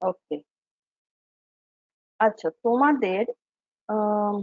ওকে। আচ্ছা, তোমাদের আম,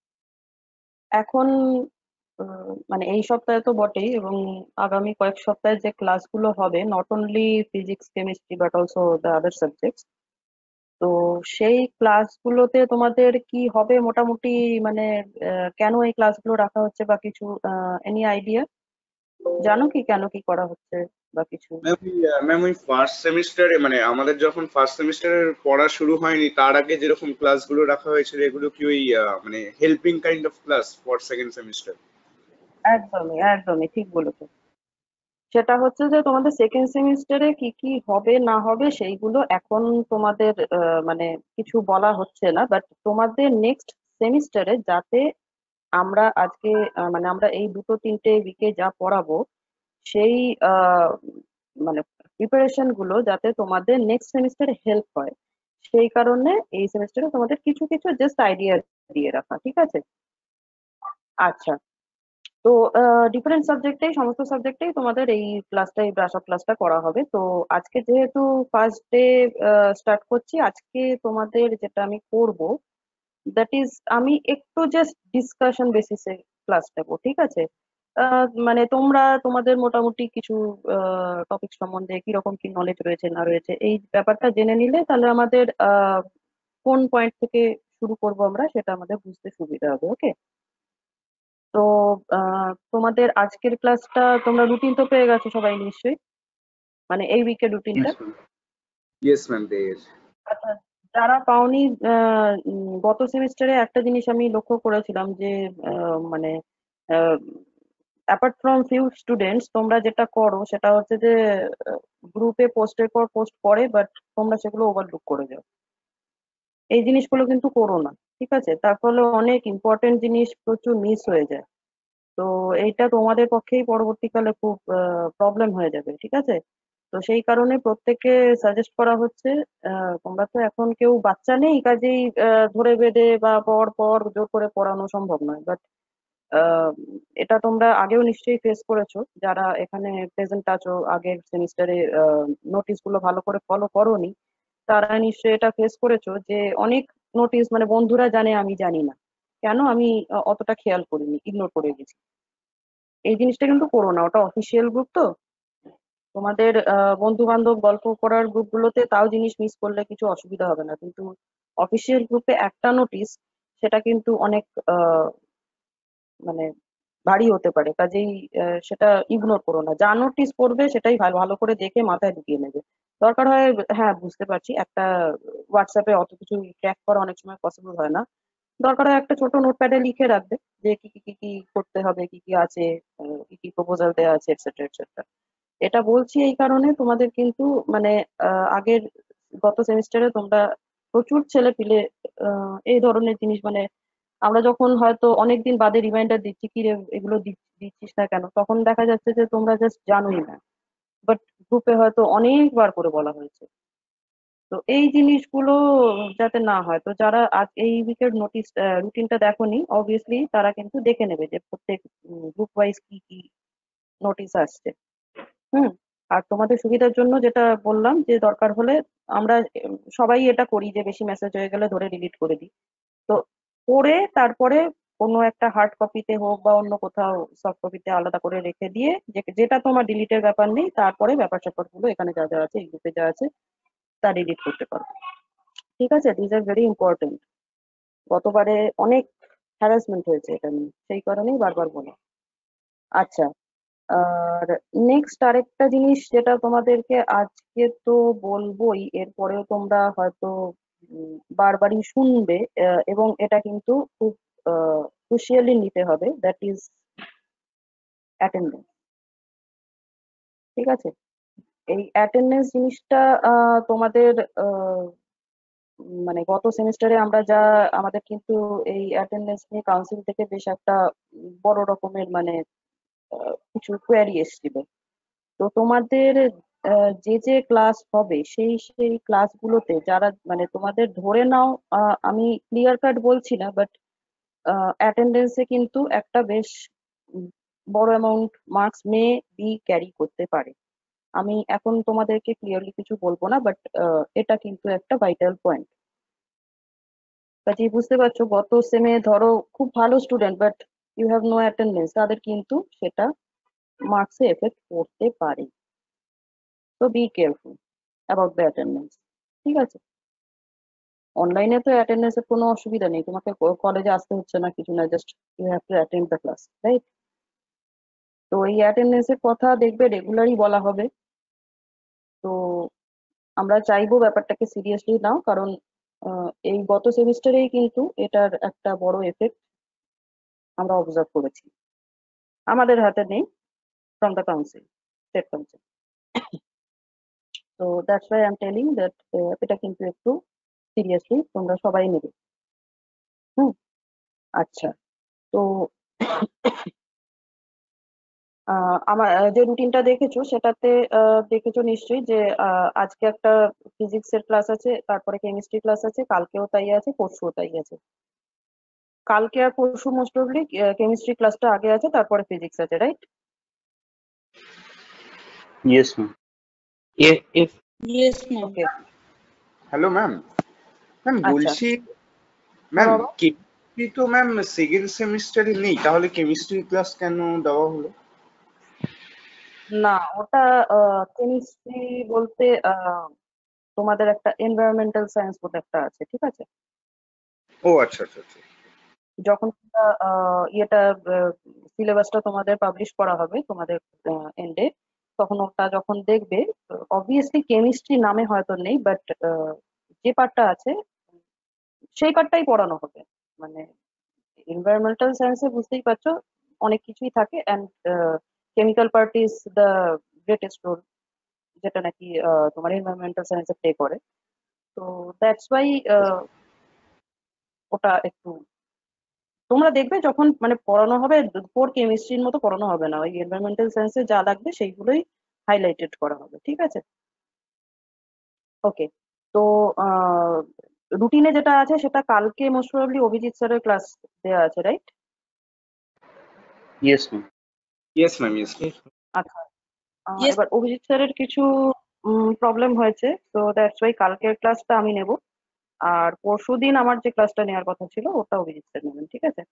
এখন মানে এই সপ্তাহে তো বটেই, এবং আগামী কয়েক সপ্তাহে যে ক্লাসগুলো হবে, not only physics chemistry but also the other subjects. তো সেই ক্লাসগুলোতে তোমাদের কি হবে মোটামুটি, মানে কেন এই ক্লাসগুলো রাখা হচ্ছে বা কিছু এনি আইডিয়া? জানো কি কেন কি করা হচ্ছে বা কিছু? ম্যাম ওই ফার্স্ট সেমিস্টারে মানে আমাদের যখন ফার্স্ট সেমিস্টারের পড়া শুরু হয়নি তার আগে যেরকম ক্লাসগুলো রাখা হয়েছিল এগুলো কি ওই মানে helping kind of class for second semester? একদমই একদমই ঠিক বলেছো। সেটা হচ্ছে যে তোমাদের সেকেন্ড সেমিস্টারে কি কি হবে না হবে সেইগুলো এখন তোমাদের মানে কিছু বলা হচ্ছে না, বাট তোমাদের নেক্সট সেমিস্টারে যাতে আমরা আজকে মানে আমরা এই দুটো তিনটে উইকে যা পড়াবো সেই আহ, মানে প্রিপারেশন গুলো যাতে তোমাদের নেক্সট সেমিস্টারে হেল্প হয়, সেই কারণে এই সেমিস্টারে তোমাদের কিছু কিছু জাস্ট আইডিয়া দিয়ে রাখা, ঠিক আছে? আচ্ছা। তো ডিফারেন্ট সাবজেক্টেই, সমস্ত সাবজেক্টেই তোমাদের এই ক্লাসটা, এই ব্রাশ আপ ক্লাসটা করা হবে। তো আজকে যেহেতু ফার্স্ট ডে স্টার্ট করছি, আজকে তোমাদের যেটা আমি করব দ্যাট ইজ, আমি একটু জাস্ট ডিসকাশন বেসিসে ক্লাস নেবো, ঠিক আছে? মানে তোমরা তোমাদের মোটামুটি কিছু টপিক সম্বন্ধে কিরকম কি নলেজ রয়েছে না রয়েছে এই ব্যাপারটা জেনে নিলে তাহলে আমাদের কোন পয়েন্ট থেকে শুরু করব আমরা সেটা আমাদের বুঝতে সুবিধা হবে। ওকে। তো তোমাদের আজকের ক্লাসটা, তোমরা রুটিন তো পেয়ে গেছো সবাই নিশ্চয়ই, মানে এই উইকের রুটিনটা। ইয়েস ম্যাম, পেয়ে গেছি। আচ্ছা, যারা পাওনি, গত সেমিস্টারে একটা জিনিস আমি লক্ষ্য করেছিলাম যে মানে অ্যাপার্ট ফ্রম ফিউ স্টুডেন্টস, তোমরা যেটা করো সেটা হচ্ছে যে গ্রুপে পোস্টের পর পোস্ট করে, বাট তোমরা সেগুলো ওভারলুক করে যাও। এই জিনিসগুলো কিন্তু করো না, ঠিক আছে? তার ফলে অনেক ইম্পর্টেন্ট জিনিস প্রচুর মিস হয়ে যায়। তো এইটা তোমাদের পক্ষেই পরবর্তীকালে খুব প্রবলেম হয়ে যাবে, ঠিক আছে? তো সেই কারণে প্রত্যেককে সাজেস্ট করা হচ্ছে, তোমরা তো এখন কেউ বাচ্চা নেই, কাজেই ধরে বেঁধে বা পর পর জোর করে পড়ানো সম্ভব নয়, বাট এটা তোমরা আগেও নিশ্চয়ই ফেস করেছো, যারা এখানে প্রেজেন্ট আছো, আগের সেমিস্টারে নোটিশ গুলো ভালো করে ফলো করোনি, তারা নিশ্চয়ই এটা ফেস করেছো যে অনেক নোটিশ মানে বন্ধুরা জানে আমি জানি না, কেন আমি অতটা খেয়াল করিনি, ইগনোর করে গেছি। এই জিনিসটা কিন্তু করো না, ওটা অফিসিয়াল গ্রুপ তো। তোমাদের বন্ধু বান্ধব গল্প করার গ্রুপগুলোতে তাও জিনিস মিস করলে কিছু অসুবিধা হবে না, কিন্তু অফিসিয়াল গ্রুপে একটা নোটিশ, সেটা কিন্তু অনেক মানে ভারী হতে পারে, কাজেই সেটা ইগনোর করো না। যা নোটিস পড়বে সেটাই ভালো ভালো করে দেখে মাথায় ঢুকিয়ে নেবে। দরকার হয়, হ্যাঁ বুঝতে পারছি, একটা হোয়াটসঅ্যাপে অত কিছু ট্র্যাক করা অনেক সময় পসিবল হয় না, দরকার হয় একটা ছোট নোটপ্যাডে লিখে রাখবে যে কি কি কি কি করতে হবে, কি কি আছে, কি কি প্রপোজাল দেওয়া আছে, এটসেট্রা এটসেট্রা। এটা বলছি এই কারণে, তোমাদের কিন্তু মানে আগের গত সেমিস্টারে তোমরা প্রচুর ছেলে পিলে এই ধরনের জিনিস, মানে আমরা যখন হয়তো অনেকদিন বাদে রিমাইন্ডার দিচ্ছি কি রে এগুলো দিচ্ছিস না কেন, তখন দেখা যাচ্ছে যে তোমরা জাস্ট জানোই না, বাট গ্রুপে হয়তো অনেকবার করে বলা হয়েছে। তো এই জিনিসগুলো যাতে না হয়, তো যারা আজ এই উইকের নোটিস রুটিনটা দেখোনি, অবভিয়াসলি তারা কিন্তু দেখে নেবে যে প্রত্যেক গ্রুপ ওয়াইজ কি কি নোটিস আসছে। হুম। আর তোমাদের সুবিধার জন্য যেটা বললাম যে দরকার হলে আমরা সবাই এটা করি যে বেশি মেসেজ হয়ে গেলে ধরে ডিলিট করে দিই। তো করে তারপরে কোনো একটা হার্ড কপিতে হোক বা অন্য কোথাও সফট কপিতে আলাদা করে রেখে দিয়ে, যেটা তোমার ডিলিটের ব্যাপার নেই, তারপরে ব্যাপার স্যাপার গুলো এখানে যা যা আছে এই গ্রুপে যা আছে তা ডিলিট করতে পারো, ঠিক আছে? This are very important. গতবারে অনেক হ্যারাসমেন্ট হয়েছে এটা নিয়ে, সেই কারণেই বারবার বলা। আচ্ছা। আর নেক্সট আরেকটা জিনিস যেটা তোমাদেরকে আজকে তো বলবোই, এরপরেও তোমরা হয়তো বারবারই শুনবে, এবং এটা কিন্তু খুব ক্রুশিয়ালি নিতে হবে, দ্যাট ইজ অ্যাটেন্ডেন্স, ঠিক আছে? এই অ্যাটেন্ডেন্স জিনিসটা তোমাদের আহ, মানে গত সেমিস্টারে আমরা যা, আমাদের কিন্তু এই অ্যাটেন্ডেন্স নিয়ে কাউন্সিল থেকে বেশ একটা বড় রকমের মানে কিছু কোয়ারি এসেছিল। তো তোমাদের যে যে ক্লাস হবে সেই সেই ক্লাসগুলোতে যারা মানে তোমাদের ধরে নাও, আমি ক্লিয়ার কাট বলছি না, বাট অ্যাটেন্ডেন্সে কিন্তু একটা বেশ উম, বড় amount marks may be carry করতে পারে। আমি এখন তোমাদেরকে ক্লিয়ারলি কিছু বলবো না, বাট এটা কিন্তু একটা ভাইটাল পয়েন্ট। কাজেই বুঝতে পারছো, গত সেমে ধরো খুব ভালো student but you have no attendance, তাদের কিন্তু সেটা মার্কসে এফেক্ট পড়তে পারে। তো be careful about the attendance, ঠিক আছে? অনলাইনে তো অ্যাটেন্ডেন্সের কোনো অসুবিধা নেই, তোমাকে কলেজে আসতে হচ্ছে না, কিছু না, just you have to attend the class, right? তো এই অ্যাটেন্ডেন্সের কথা দেখবে রেগুলারই বলা হবে। তো আমরা চাইবো ব্যাপারটাকে সিরিয়াসলি নাও, কারণ এই গত সেমিস্টারেই কিন্তু এটার একটা বড় এফেক্ট আমরা অবজার্ভ করেছি। আমাদের হাতে নেই, from the council, state council. তো that's why I am telling that এটা কিন্তু একটু সিরিয়াসলি তোমরা সবাই নেবে। হুম। আচ্ছা। তো আমার যে রুটিনটা দেখেছো সেটাতে দেখেছো নিশ্চয়ই যে আজকে একটা ফিজিক্সের ক্লাস আছে, তারপরে কেমিস্ট্রি ক্লাস আছে, কালকেও তাই আছে, পরশুও তাই আছে। কালকে আর পরশু মোস্ট প্রবলি কেমিস্ট্রি ক্লাসটা আগে আছে, তারপরে ফিজিক্স আছে, right? Yes, ma'am. If Yes, ma'am. Okay. Hello ma'am. Ma'am আচ্ছা। বলছি, হ্যাঁ ম্যাম বাবা। কেমিস্ট্রি তো ম্যাম সেকেন্ড সেমিস্টারে নেই, তাহলে কেমিস্ট্রি ক্লাস কেন দেওয়া হলো? না, ওটা কেমিস্ট্রি বলতে তোমাদের একটা এনভায়রনমেন্টাল সায়েন্স বলে একটা আছে, ঠিক আছে? ও আচ্ছা আচ্ছা আচ্ছা। যখন তোমরা, ইয়েটা সিলেবাসটা তোমাদের পাবলিশ করা হবে তোমাদের এন্ডে, তখন ওটা যখন দেখবে, অবভিয়াসলি কেমিস্ট্রি নামে হয়তো নেই, বাট যে পার্টটা আছে সেই পার্টটাই পড়ানো হবে। মানে এনভায়রনমেন্টাল সায়েন্সে বুঝতেই পারছো অনেক কিছুই থাকে, and chemical part is the greatest role, যেটা নাকি তোমার এনভায়রনমেন্টাল সায়েন্সে প্লে করে। তো দ্যাটস ওয়াই ওটা একটু তোমরা দেখবে যখন মানে পড়ানো হবে, কোর কেমিস্ট্রির মতো পড়ানো হবে না, ওই এনভায়রনমেন্টাল সায়েন্সে যা লাগবে সেইগুলোই হাইলাইটেড করা হবে, ঠিক আছে? ওকে। তো রুটিনে যেটা আছে সেটা কালকে মোস্ট প্রবাবলি অভিজিৎ স্যারের ক্লাস দেওয়া আছে, right? yes, ma'am. Yes ma'am, yes ma'am. আচ্ছা। Yes. এবার অভিজিৎ স্যারের কিছু প্রবলেম হয়েছে, তো দ্যাটস ওয়াই কালকের ক্লাসটা আমি নেব, আর পরশুদিন আমার যে ক্লাসটা নেওয়ার কথা ছিল ওটা অভিজিৎ স্যার নেবেন, ঠিক আছে?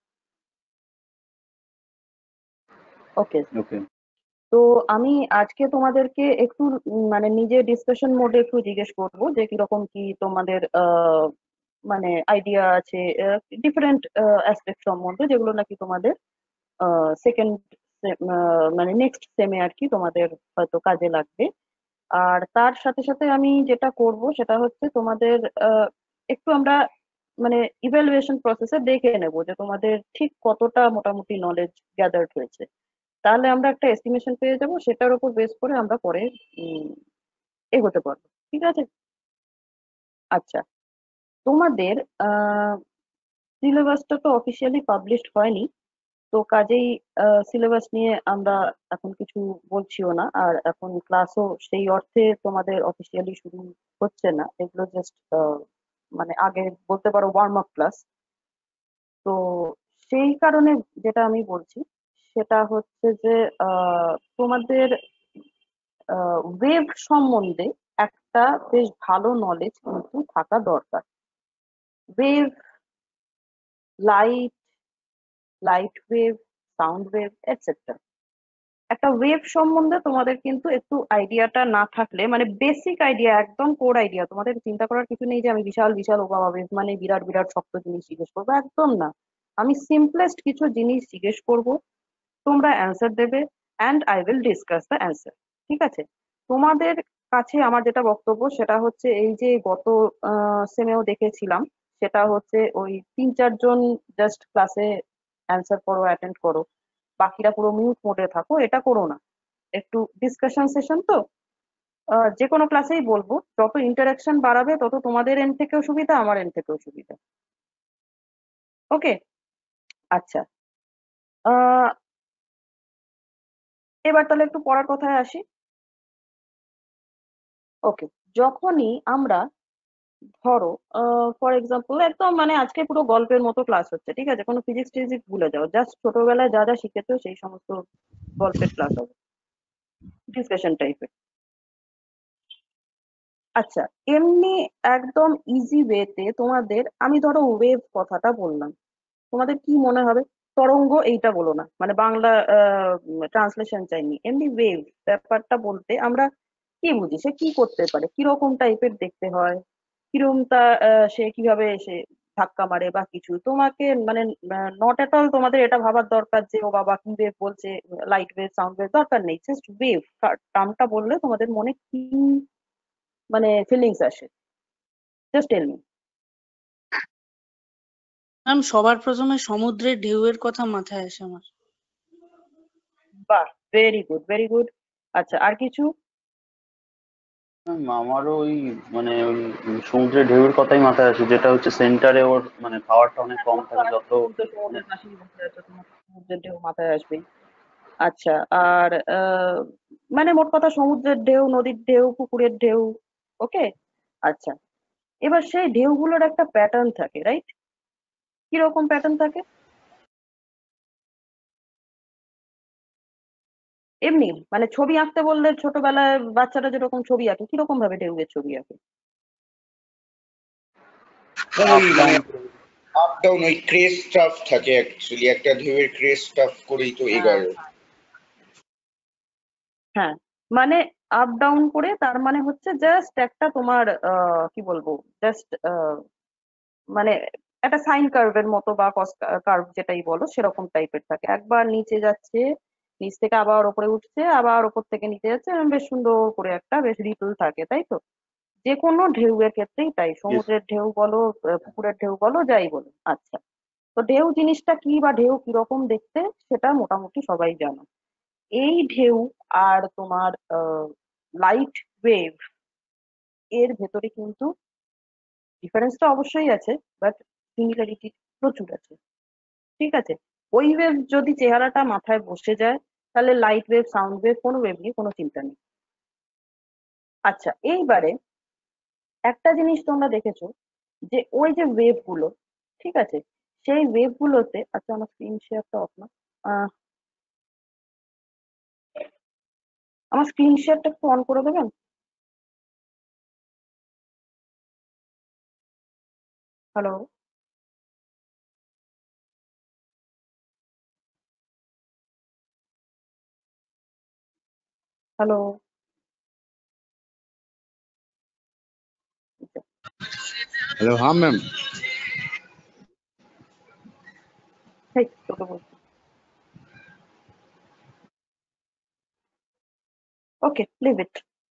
ওকে। Okay. তো আমি আজকে তোমাদেরকে একটু মানে নিজে ডিসকাশন মোডে একটু জিজ্ঞেস করবো যে কিরকম কি তোমাদের মানে আইডিয়া আছে ডিফারেন্ট অ্যাসপেক্ট সম্বন্ধে, যেগুলো নাকি তোমাদের সেকেন্ড মানে নেক্সট সেমে আর কি তোমাদের হয়তো কাজে লাগবে। আর তার সাথে সাথে আমি যেটা করব সেটা হচ্ছে তোমাদের একটু আমরা মানে ইভ্যালুয়েশন প্রসেসে দেখে নেব যে তোমাদের ঠিক কতটা মোটামুটি নলেজ গ্যাদার্ড হয়েছে। তাহলে আমরা একটা এস্টিমেশন পেয়ে যাব, সেটার উপর বেস করে আমরা পরে উম, এগোতে পারবো, ঠিক আছে? আচ্ছা। তোমাদের সিলেবাসটা তো অফিসিয়ালি পাবলিশড হয়নি, তো কাজেই সিলেবাস নিয়ে আমরা এখন কিছু বলছিও না, আর এখন ক্লাসও সেই অর্থে তোমাদের অফিসিয়ালি শুরু হচ্ছে না, এগুলো জাস্ট মানে আগে বলতে পারো ওয়ার্ম আপ ক্লাস। তো সেই কারণে যেটা আমি বলছি সেটা হচ্ছে যে তোমাদের ওয়েভ সম্বন্ধে একটা বেশ ভালো নলেজ কিন্তু থাকা দরকার। Wave, light, light wave, sound wave, etcetera. একটা ওয়েভ সম্বন্ধে তোমাদের কিন্তু একটু আইডিয়াটা না থাকলে, মানে বেসিক আইডিয়া, একদম কোর আইডিয়া, তোমাদের চিন্তা করার কিছু নেই যে আমি বিশাল বিশাল ও বাবা ওয়েভ মানে বিরাট বিরাট শক্ত জিনিস জিজ্ঞেস করবো, একদম না। আমি সিম্পলেস্ট কিছু জিনিস জিজ্ঞেস করব, তোমরা অ্যান্সার দেবে, and I will discuss the answer, ঠিক আছে? তোমাদের কাছে আমার যেটা বক্তব্য সেটা হচ্ছে, এই যে গত সেমেও দেখেছিলাম, সেটা হচ্ছে ওই 3-4 জন জাস্ট ক্লাসে অ্যান্সার করো, অ্যাটেন্ড করো, বাকিরা পুরো মিউট মোডে থাকো, এটা করো না। একটু ডিসকাশন সেশন তো, যে কোনো ক্লাসেই বলবো, যত ইন্টারাকশন বাড়াবে তত তোমাদের এন্ড থেকেও সুবিধা, আমার এন্ড থেকেও সুবিধা। ওকে। আচ্ছা। আহ এবার তাহলে একটু পড়ার কথায় আসি। ওকে। যখনই আমরা ধরো ফর এক্সাম্পল একদম মানে আজকে পুরো গল্পের মতো ক্লাস হচ্ছে, ঠিক আছে? কোনো ফিজিক্স টিজিক্স ভুলে যাও, জাস্ট ছোটবেলায় যা যা শিখেছো সেই সমস্ত গল্পের ক্লাস হবে, ডিসকাশন টাইপের। আচ্ছা, এমনি একদম ইজি ওয়েতে তোমাদের আমি ধরো ওয়েভ কথাটা বললাম, তোমাদের কি মনে হবে? তরঙ্গ এইটা বলো না, মানে বাংলা ট্রান্সলেশন চাইনি, এমনি ওয়েভ ব্যাপারটা বলতে আমরা কি বুঝি? সে কি করতে পারে, কিরকম টাইপের দেখতে হয়, কিরকম সে কিভাবে সে ধাক্কা মারে বা কিছু, তোমাকে মানে নট এট অল তোমাদের এটা ভাবার দরকার যে ও বাবা কি ওয়েভ বলছে, লাইট ওয়েভ সাউন্ড ওয়েভ, দরকার নেই, জাস্ট ওয়েভ টার্মটা বললে তোমাদের মনে কি মানে ফিলিংস আসে, জাস্ট টেল মি। ম্যাম সবার প্রথমে সমুদ্রের ঢেউয়ের কথা মাথায় আসে আমার। বাহ, ভেরি গুড ভেরি গুড। আচ্ছা, আর কিছু? আমারও ওই মানে ওই সমুদ্রের ঢেউয়ের কথাই মাথায় আসে, যেটা হচ্ছে সেন্টারে ওর মানে পাওয়ারটা অনেক কম ও তো থাকে যত তুমি তো মানে সমুদ্রের পাশেই বসে আছো, তোমার তো সমুদ্রের ঢেউ মাথায় আসবেই। আচ্ছা, আর মানে মোট কথা সমুদ্রের ঢেউ, নদীর ঢেউ, পুকুরের ঢেউ, ওকে। আচ্ছা, এবার সেই ঢেউগুলোর একটা প্যাটার্ন থাকে, রাইট? কিরকম প্যাটার্ন থাকে? এমনি মানে ছবি আঁকতে বললে ছোটবেলায় বাচ্চারা যেরকম ছবি আঁকে, কিরকম ভাবে ঢেউয়ের ছবি আঁকে? ওই আপ মানে ডাউন। আপ ডাউন ওই ক্রেস্ট স্টাফ থাকে, অ্যাকচুয়ালি একটা ঢেউয়ের ক্রেস্ট স্টাফ করেই তো হ্যাঁ, এগোয়। হ্যাঁ, মানে আপ ডাউন করে, তার মানে হচ্ছে জাস্ট একটা তোমার কি বলবো, জাস্ট মানে একটা সাইন কার্ভের মতো বা কস কার্ভ যেটাই বলো সেরকম টাইপের থাকে, একবার নিচে যাচ্ছে, নিচ থেকে আবার ওপরে উঠছে, আবার ওপর থেকে নিচে যাচ্ছে, এরম বেশ সুন্দর করে একটা বেশ রিপল থাকে, তাই তো? যে কোনো ঢেউয়ের ক্ষেত্রেই তাই, ইয়েস। সমুদ্রের ঢেউ বলো, পুকুরের ঢেউ বলো, যাই বলো। আচ্ছা, তো ঢেউ জিনিসটা কি বা ঢেউ কিরকম দেখতে সেটা মোটামুটি সবাই জানো। এই ঢেউ আর তোমার লাইট ওয়েভ এর ভেতরে কিন্তু ডিফারেন্সটা অবশ্যই আছে, বাট সিমিলারিটি প্রচুর আছে, ঠিক আছে? ওই ওয়েভ যদি চেহারাটা মাথায় বসে যায়, তাহলে লাইট ওয়েভ সাউন্ড ওয়েভ কোনো ওয়েভ নিয়ে কোনো চিন্তা নেই। আচ্ছা, এইবারে একটা জিনিস তোমরা দেখেছো যে ওই যে ওয়েভ গুলো, ঠিক আছে, সেই ওয়েভ গুলোতে, আচ্ছা আমার স্ক্রিন শেয়ারটা অফ না, আহ, আমার স্ক্রিন শেয়ারটা একটু অন করে দেবেন? হ্যালো? হ্যালো? হ্যালো, হ্যাঁ ম্যাম। হেই, তোকে বলছি। Okay, leave it.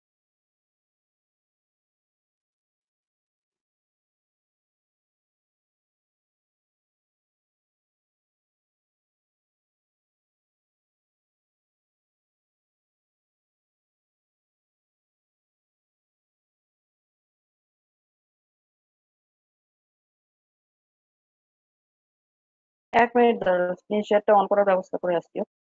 এক মিনিট দাঁড়াও, স্ক্রিন শেয়ারটা অন করার ব্যবস্থা করে আসছি।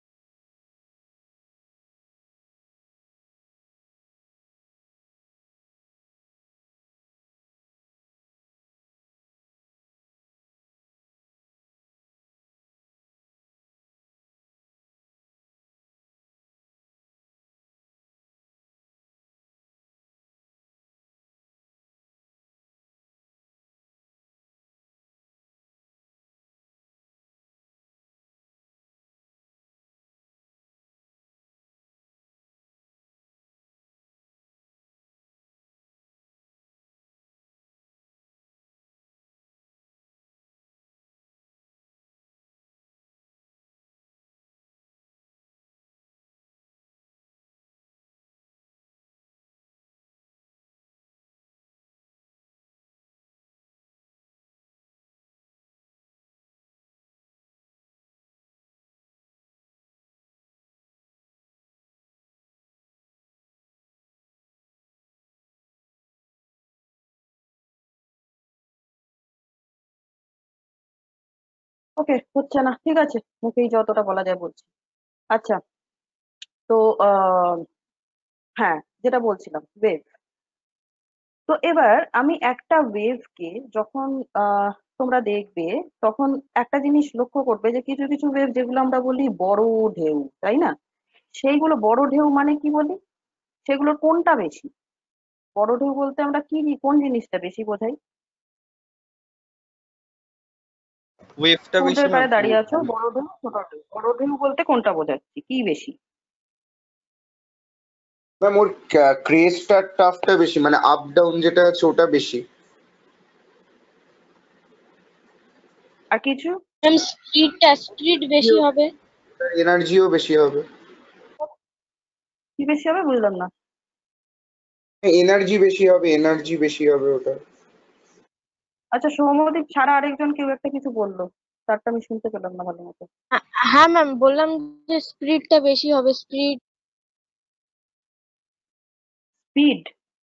ওকে, হচ্ছে না, ঠিক আছে, মুখেই যতটা বলা যায় বলছি। আচ্ছা, তো আহ হ্যাঁ, যেটা বলছিলাম ওয়েভ। তো এবার আমি একটা ওয়েভকে যখন আহ তোমরা দেখবে, তখন একটা জিনিস লক্ষ্য করবে যে কিছু কিছু ওয়েভ যেগুলো আমরা বলি বড় ঢেউ, তাই না? সেইগুলো বড় ঢেউ মানে কি বলি? সেগুলোর কোনটা বেশি? বড় ঢেউ বলতে আমরা কোন জিনিসটা বেশি বোঝাই? ওয়েভটা বেশি সমুদ্রের পাড়ে হবে। দাঁড়িয়ে আছো, বড় ঢেউ ছোট ঢেউ, বড় ঢেউ বলতে কোনটা বোঝাচ্ছি, কি বেশি? ম্যাম ওর ক্রেস্ট আর টাফটা বেশি, মানে আপ ডাউন যেটা আছে ওটা বেশি। আর কিছু? ম্যাম স্পিড বেশি হবে। এনার্জিও বেশি হবে। কি বেশি হবে বুঝলাম না। এনার্জি বেশি হবে, এনার্জি বেশি হবে ওটা। আচ্ছা, সৌম্যদীপ ছাড়া আরেকজন কেউ একটা কিছু বললো, তারটা আমি শুনতে পেলাম না ভালো মতো। হ্যাঁ ম্যাম, বললাম যে স্পিডটা বেশি হবে, স্পিড। স্পিড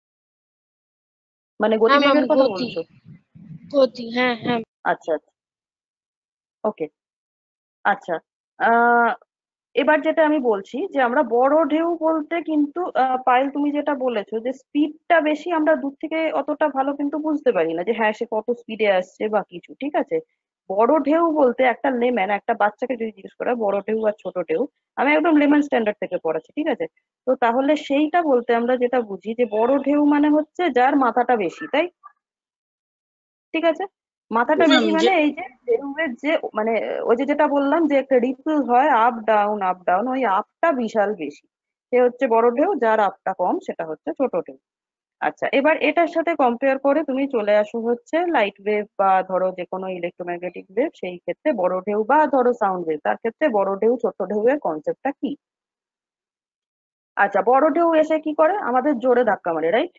মানে হ্যাঁ ম্যাম, গতিবেগের কথা গতি। বলছো? গতি, হ্যাঁ হ্যাঁ। আচ্ছা আচ্ছা, ওকে। আচ্ছা, আহ এবার যেটা আমি বলছি যে আমরা বড় ঢেউ বলতে কিন্তু পায়েল তুমি যেটা বলেছো যে স্পিডটা বেশি, আমরা দূর থেকে অতটা ভালো কিন্তু বুঝতে পারি না যে হ্যাঁ সে কত স্পিডে আসছে বা কিছু, ঠিক আছে। বড় ঢেউ বলতে একটা লেম্যান, একটা বাচ্চাকে যদি জিজ্ঞেস করা বড় ঢেউ আর ছোট ঢেউ, আমি একদম লেম্যান স্ট্যান্ডার্ড থেকে পড়াচ্ছি, ঠিক আছে। তো তাহলে সেইটা বলতে আমরা যেটা বুঝি যে বড় ঢেউ মানে হচ্ছে যার মাথাটা বেশি, তাই? ঠিক আছে, মাথাটা ম্যাম বেশি মানে এই যে ঢেউয়ের যে মানে ওই যে যেটা বললাম যে একটা রিপল হয় আপ ডাউন আপ ডাউন, ওই আপটা বিশাল বেশি, সে হচ্ছে বড় ঢেউ। যার আপটা কম সেটা হচ্ছে ছোট ঢেউ। আচ্ছা, এবার এটার সাথে কম্পেয়ার করে তুমি চলে আসো হচ্ছে লাইট ওয়েভ বা ধরো যে কোনো ইলেকট্রোম্যাগনেটিক ওয়েভ, সেই ক্ষেত্রে বড় ঢেউ বা ধরো সাউন্ড ওয়েভ, তার ক্ষেত্রে বড় ঢেউ ছোট ঢেউ এর কনসেপ্টটা কি? আচ্ছা, বড় ঢেউ এসে কি করে, আমাদের জোরে ধাক্কা মারে, রাইট?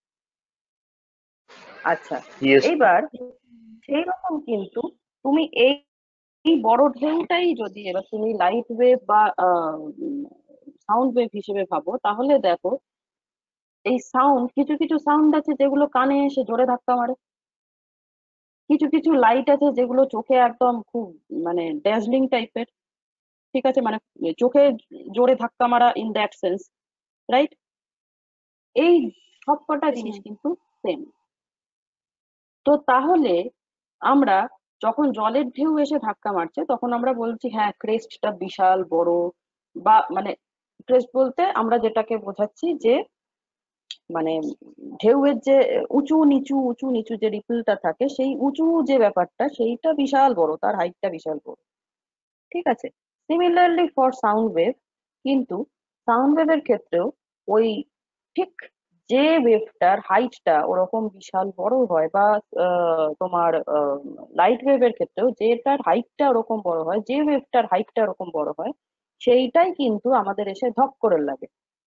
আচ্ছা, ইয়েস। এইবার সেই রকম কিন্তু তুমি এই এই বড় ঢেউটাই যদি এবার তুমি লাইট ওয়েভ বা সাউন্ড ওয়েভ হিসেবে ভাবো, তাহলে দেখো এই সাউন্ড, কিছু কিছু সাউন্ড আছে যেগুলো কানে এসে জোরে ধাক্কা মারে, কিছু কিছু লাইট আছে যেগুলো চোখে একদম খুব মানে ড্যাজলিং টাইপের, ঠিক আছে, মানে চোখে জোরে ধাক্কা মারা ইন দ্যাট সেন্স, রাইট? এই সবকটা জিনিস কিন্তু সেম। তো তাহলে আমরা যখন জলের ঢেউ এসে ধাক্কা মারছে তখন আমরা বলছি হ্যাঁ ক্রেস্টটা বিশাল বড়, বা মানে ক্রেস্ট বলতে আমরা যেটাকে বোঝাচ্ছি যে মানে ঢেউয়ের যে উঁচু নিচু যে রিপলটা থাকে, সেই উঁচু যে ব্যাপারটা সেইটা বিশাল বড়, তার হাইটটা বিশাল বড়, ঠিক আছে। সিমিলারলি ফর সাউন্ড ওয়েভ, কিন্তু সাউন্ড ওয়েভের ক্ষেত্রেও ওই ঠিক যে ওয়েভটার হাইটটা ওরকম বিশাল বড় হয়, বা তোমার লাইট ওয়েভের ক্ষেত্রেও যেটার হাইটটা ওরকম বড় হয়, যে ওয়েভটার হাইটটা ওরকম বড় হয়, সেইটাই কিন্তু আমাদের এসে ধপ করে লাগে,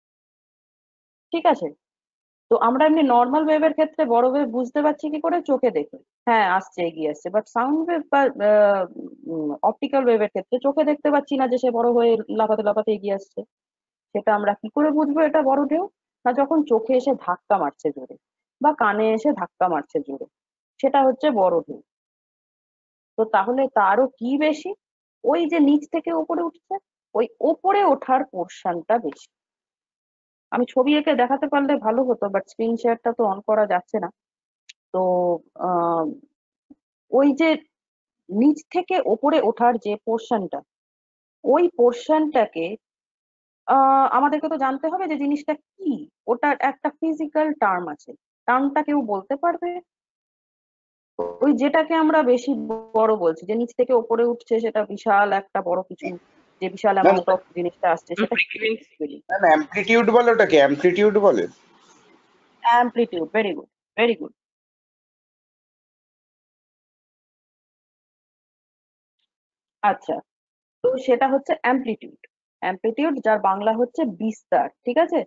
ঠিক আছে। তো আমরা এমনি নর্মাল ওয়েভের ক্ষেত্রে বড় ওয়েভ বুঝতে পারছি কি করে, চোখে দেখে, হ্যাঁ আসছে এগিয়ে আসছে। বাট সাউন্ড ওয়েভ বা অপটিক্যাল ওয়েভের ক্ষেত্রে চোখে দেখতে পাচ্ছি না যে সে বড় হয়ে লাফাতে লাফাতে এগিয়ে আসছে। সেটা আমরা কি করে বুঝবো এটা বড় ঢেউ? না যখন চোখে এসে ধাক্কা মারছে জোরে, বা কানে এসে ধাক্কা মারছে জোরে, সেটা হচ্ছে বড় ঢেউ। তো তাহলে তারও কি বেশি? ওই যে নিচ থেকে উপরে উঠছে, ওই ওপরে ওঠার পোর্শনটা বেশি। আমি ছবি এঁকে দেখাতে পারলে ভালো হতো, বাট স্ক্রিন শেয়ারটা তো অন করা যাচ্ছে না। তো আহ, ওই যে নিচ থেকে ওপরে ওঠার যে পোর্শনটা, ওই পোর্শনটাকে আমাদেরকে তো জানতে হবে যে জিনিসটা কি, ওটার একটা ফিজিক্যাল টার্ম আছে, টার্মটা কেউ বলতে পারবে? ওই যেটাকে আমরা বেশি বড় বলছি, যে নিচ থেকে ওপরে উঠছে, সেটা বিশাল একটা বড় কিছু, যে বিশাল অ্যামাউন্ট অফ জিনিসটা আসছে, সেটা ফ্রিকোয়েন্সি, অ্যামপ্লিটিউড বলে, ওটাকে অ্যামপ্লিটিউড বলে। Amplitude, very good, very good. আচ্ছা, তো সেটা হচ্ছে অ্যাম্পলিটিউড। অ্যাম্পলিটিউড যার বাংলা হচ্ছে বিস্তার, ঠিক আছে।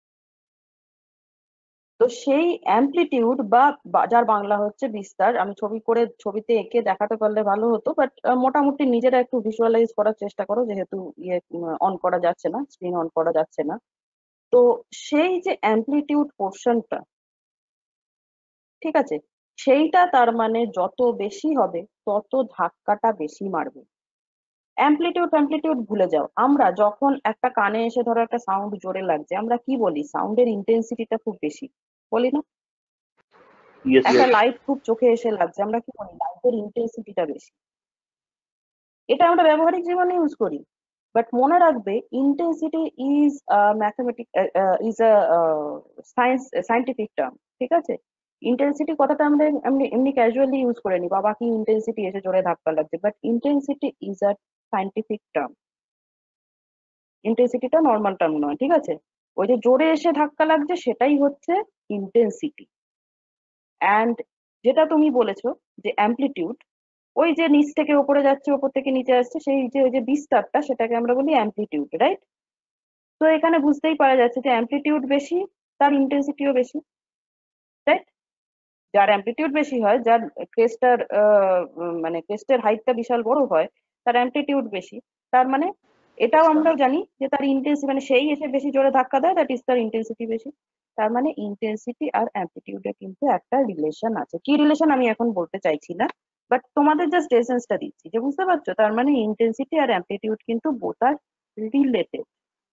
তো সেই অ্যাম্পলিটিউড বা যার বাংলা হচ্ছে বিস্তার, আমি ছবি করে ছবিতে এঁকে দেখাতে পারলে ভালো হতো, বাট মোটামুটি নিজেরা একটু ভিজুয়ালাইজ করার চেষ্টা করো, যেহেতু ইয়ে অন করা যাচ্ছে না, স্ক্রিন অন করা যাচ্ছে না। তো সেই যে অ্যাম্পলিটিউড পোর্শনটা, ঠিক আছে, সেইটা তার মানে যত বেশি হবে তত ধাক্কাটা বেশি মারবে। অ্যাম্পলিটিউড অ্যাম্পলিটিউড ভুলে যাও, আমরা যখন একটা কানে এসে ধরো একটা সাউন্ড জোরে লাগছে, আমরা কি বলি? সাউন্ডের ইন্টেন্সিটিটা খুব বেশি, বলি না? ইয়েস একটা ইয়েস। লাইট খুব চোখে এসে লাগছে, আমরা কি বলি? লাইটের ইন্টেন্সিটিটা বেশি। এটা আমরা ব্যবহারিক জীবনে ইউজ করি। বাট মনে রাখবে intensity is mathematic is a scientific term, ঠিক আছে? ইন্টেন্সিটি কথাটা আমরা এমনি এমনি ক্যাজুয়ালি ইউজ করে নি, বাবা কি ইন্টেন্সিটি এসে জোরে ধাক্কা লাগছে, but intensity is a scientific term. ইন্টেন্সিটিটা নর্মাল টার্ম নয়, ঠিক আছে? ওই যে জোরে এসে ধাক্কা লাগছে সেটাই হচ্ছে ইন্টেন্সিটি। অ্যান্ড যেটা তুমি বলেছো যে অ্যামপ্লিটিউড, ওই যে নিচ থেকে উপরে যাচ্ছে, উপর থেকে নিচে আসছে, সেই যে ওই যে বিস্তারটা, সেটাকে আমরা বলি অ্যামপ্লিটিউড, রাইট? তো এখানে বুঝতেই পারা যাচ্ছে যে অ্যামপ্লিটিউড বেশি, তার ইন্টেন্সিটিও বেশি, রাইট? যার অ্যামপ্লিটিউড বেশি হয়, যার ক্রেস্টার মানে ক্রেস্টের হাইটটা বিশাল বড় হয়, তার অ্যামপ্লিটিউড বেশি। তার মানে এটাও আমরাও জানি যে তার ইন্টেন্সিটি, মানে সেই এসে বেশি জোরে ধাক্কা দেয়, দ্যাট ইজ তার ইন্টেন্সিটি বেশি। তার মানে ইন্টেন্সিটি আর অ্যামপ্লিটিউডে কিন্তু একটা রিলেশন আছে। কি রিলেশন আমি এখন বলতে চাইছি না, বাট তোমাদের জাস্ট এসেন্সটা দিচ্ছি যে বুঝতে পারছো। তার মানে ইন্টেন্সিটি আর অ্যামপ্লিটিউড কিন্তু বোথ আর রিলেটেড।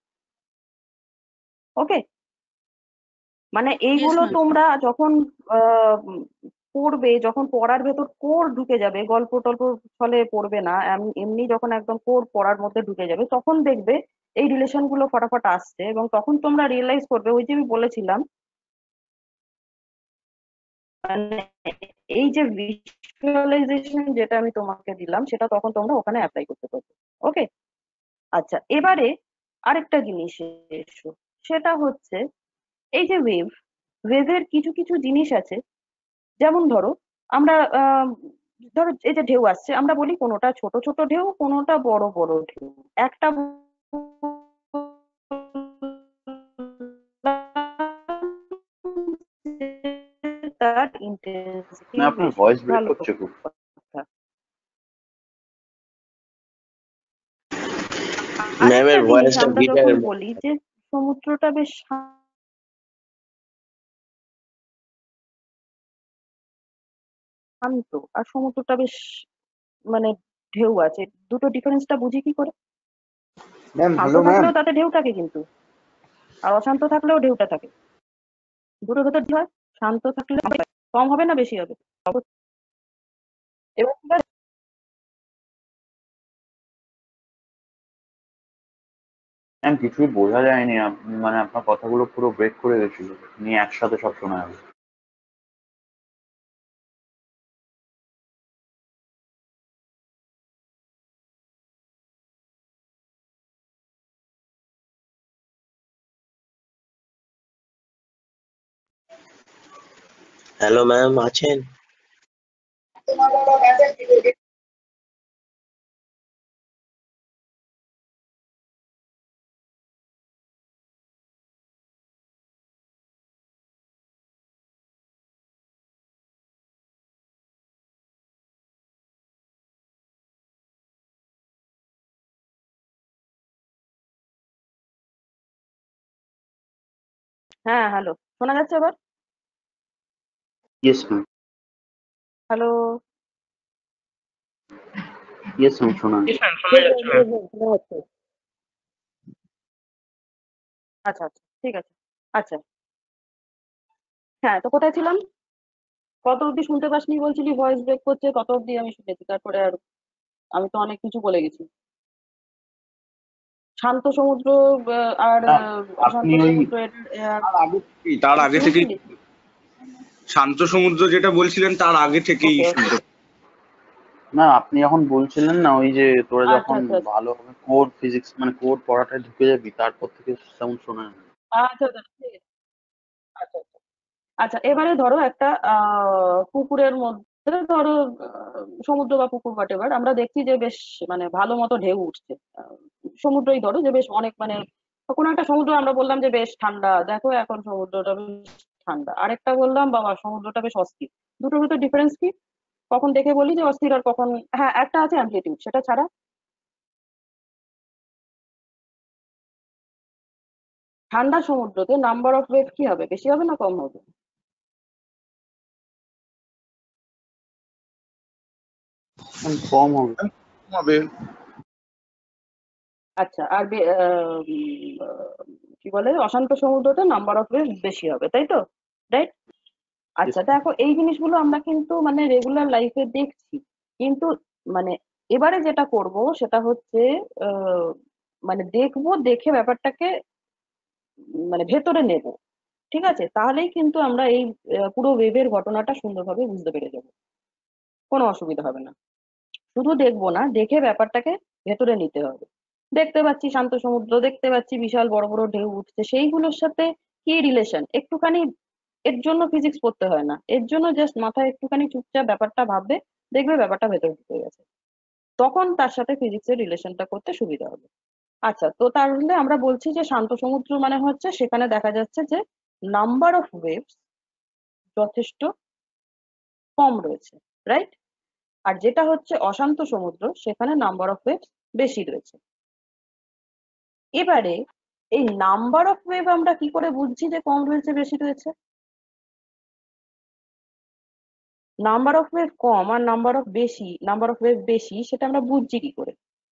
ওকে, মানে Yes, এইগুলো ma'am. তোমরা যখন পড়বে, যখন পড়ার ভেতর কোর ঢুকে যাবে, গল্প টল্প ফলে পড়বে না, এমনি যখন একদম কোর পড়ার মধ্যে ঢুকে যাবে, তখন দেখবে এই রিলেশন গুলো ফটাফট আসছে, এবং তখন তোমরা রিয়েলাইজ করবে ওই যে আমি বলেছিলাম, মানে এই যে ভিজুয়ালাইজেশন যেটা আমি তোমাকে দিলাম, সেটা তখন তোমরা ওখানে অ্যাপ্লাই করতে পারবে। ওকে, আচ্ছা, এবারে আরেকটা জিনিস এসো, সেটা হচ্ছে এই যে ওয়েভের কিছু কিছু জিনিস আছে। যেমন ধরো আমরা ধরো এই যে ঢেউ আসছে, আমরা বলি কোনোটা ছোট ছোট ঢেউ, কোনোটা বড় বড় ঢেউ। একটা তার ইন্টেন্সিটি না, আপনার বেশি, ভয়েস ব্রেক ভালো করছে খুব। কথা। ম্যামের আরেকটা জিনিস ভয়েসটা আমরা যখন গিটারের বলি যে সমুদ্রটা বেশ শান্ত আর সমুদ্রটা বেশ মানে ঢেউ আছে, দুটো ডিফারেন্সটা বুঝি কি করে? ম্যাম, শান্ত হ্যালো ম্যাম। থাকলেও তাতে ঢেউ থাকে কিন্তু, আর অশান্ত থাকলেও ঢেউটা থাকে। দুটোর ভেতর কি হয়? শান্ত থাকলে কম হবে না বেশি হবে? এবার ঠিক আছে? ম্যাম কিছুই বোঝা যায়নি, মানে আপনার কথাগুলো পুরো ব্রেক করে গেছিল, নিয়ে একসাথে সব শোনা যাবে। হ্যালো ম্যাম, আছেন? হ্যাঁ, হ্যালো, শোনা যাচ্ছে এবার? Yes ma'am. Hello, yes ma'am, শোনা যাচ্ছে। শোনা যাচ্ছে? আচ্ছা আচ্ছা, ঠিক আছে। আচ্ছা, হ্যাঁ, তো কোথায় ছিলাম? কত অব্দি শুনতে পাসনি বলছিলি? ভয়েস ব্রেক করছে, কত অব্দি আমি শুনেছি, তারপরে আর আমি তো অনেক কিছু বলে গেছি। শান্ত সমুদ্র আর না, অশান্ত আপনি ওই সমুদ্রের তার আগে থেকেই শুনছিলি? শান্ত সমুদ্র যেটা বলছিলেন তার আগে থেকেই ওকে ওকে, শুনতে। না, আপনি যখন বলছিলেন না ওই যে তোরা আচ্ছা যখন আচ্ছা আচ্ছা ভালোভাবে কোর ফিজিক্স মানে কোর পড়াটায় ঢুকে যাবি, তারপর থেকে তেমন শোনা যায় না। আচ্ছা আচ্ছা, ঠিক আছে। আচ্ছা আচ্ছা আচ্ছা, এবারে ধরো একটা পুকুরের মধ্যে, ধরো সমুদ্র বা পুকুর এবার আমরা দেখছি যে বেশ মানে ভালো মতো ঢেউ উঠছে। সমুদ্রই ধরো যে বেশ অনেক মানে কোনো একটা সমুদ্র আমরা বললাম যে বেশ ঠান্ডা, দেখো এখন সমুদ্রটা বেশ ঠান্ডা। আরেকটা বললাম বাবা সমুদ্রটা বেশ অস্থির। দুটোর ভিতর ডিফারেন্স কি? কখন দেখে বলি যে অস্থির, আর কখন? হ্যাঁ, একটা আছে অ্যামপ্লিটিউড, সেটা ছাড়া। ঠান্ডা সমুদ্রতে নাম্বার অফ ওয়েভ কি হবে, বেশি হবে না কম হবে? কম হবে। হবে। আচ্ছা, আর কি বলে অশান্ত সমুদ্রতে নাম্বার অফ ওয়েভ বেশি হবে, তাই তো? রাইট? Yes, আচ্ছা, দেখো এই জিনিসগুলো আমরা কিন্তু মানে রেগুলার লাইফে দেখছি, কিন্তু মানে এবারে যেটা করব সেটা হচ্ছে মানে দেখবো, দেখে ব্যাপারটাকে মানে ভেতরে নেব, ঠিক আছে? তাহলেই কিন্তু আমরা এই পুরো ওয়েভের ঘটনাটা সুন্দরভাবে বুঝতে পেরে যাবো, কোনো অসুবিধা হবে না। শুধু দেখবো না, দেখে ব্যাপারটাকে ভেতরে নিতে হবে। দেখতে পাচ্ছি শান্ত সমুদ্র, দেখতে পাচ্ছি বিশাল বড় বড় ঢেউ উঠছে, সেইগুলোর সাথে কি রিলেশন একটুখানি, এর জন্য ফিজিক্স পড়তে হয় না, এর জন্য জাস্ট মাথায় একটুখানি চুপচাপ ব্যাপারটা ভাববে, দেখবে ব্যাপারটা ভেতরে ঢুকে গেছে, তখন তার সাথে ফিজিক্সের রিলেশনটা করতে সুবিধা হবে। আচ্ছা, তো তাহলে আমরা বলছি যে শান্ত সমুদ্র মানে হচ্ছে সেখানে দেখা যাচ্ছে যে নাম্বার অফ ওয়েভস যথেষ্ট কম রয়েছে, রাইট? আর যেটা হচ্ছে অশান্ত সমুদ্র, সেখানে নাম্বার অফ ওয়েভস বেশি রয়েছে। এবারে এই নাম্বার অফ ওয়েভ আমরা কি করে বুঝছি যে কম রয়েছে বেশি রয়েছে? নাম্বার অফ ওয়েভ কম আর নাম্বার অফ ওয়েভ বেশি, সেটা আমরা বুঝছি কি করে?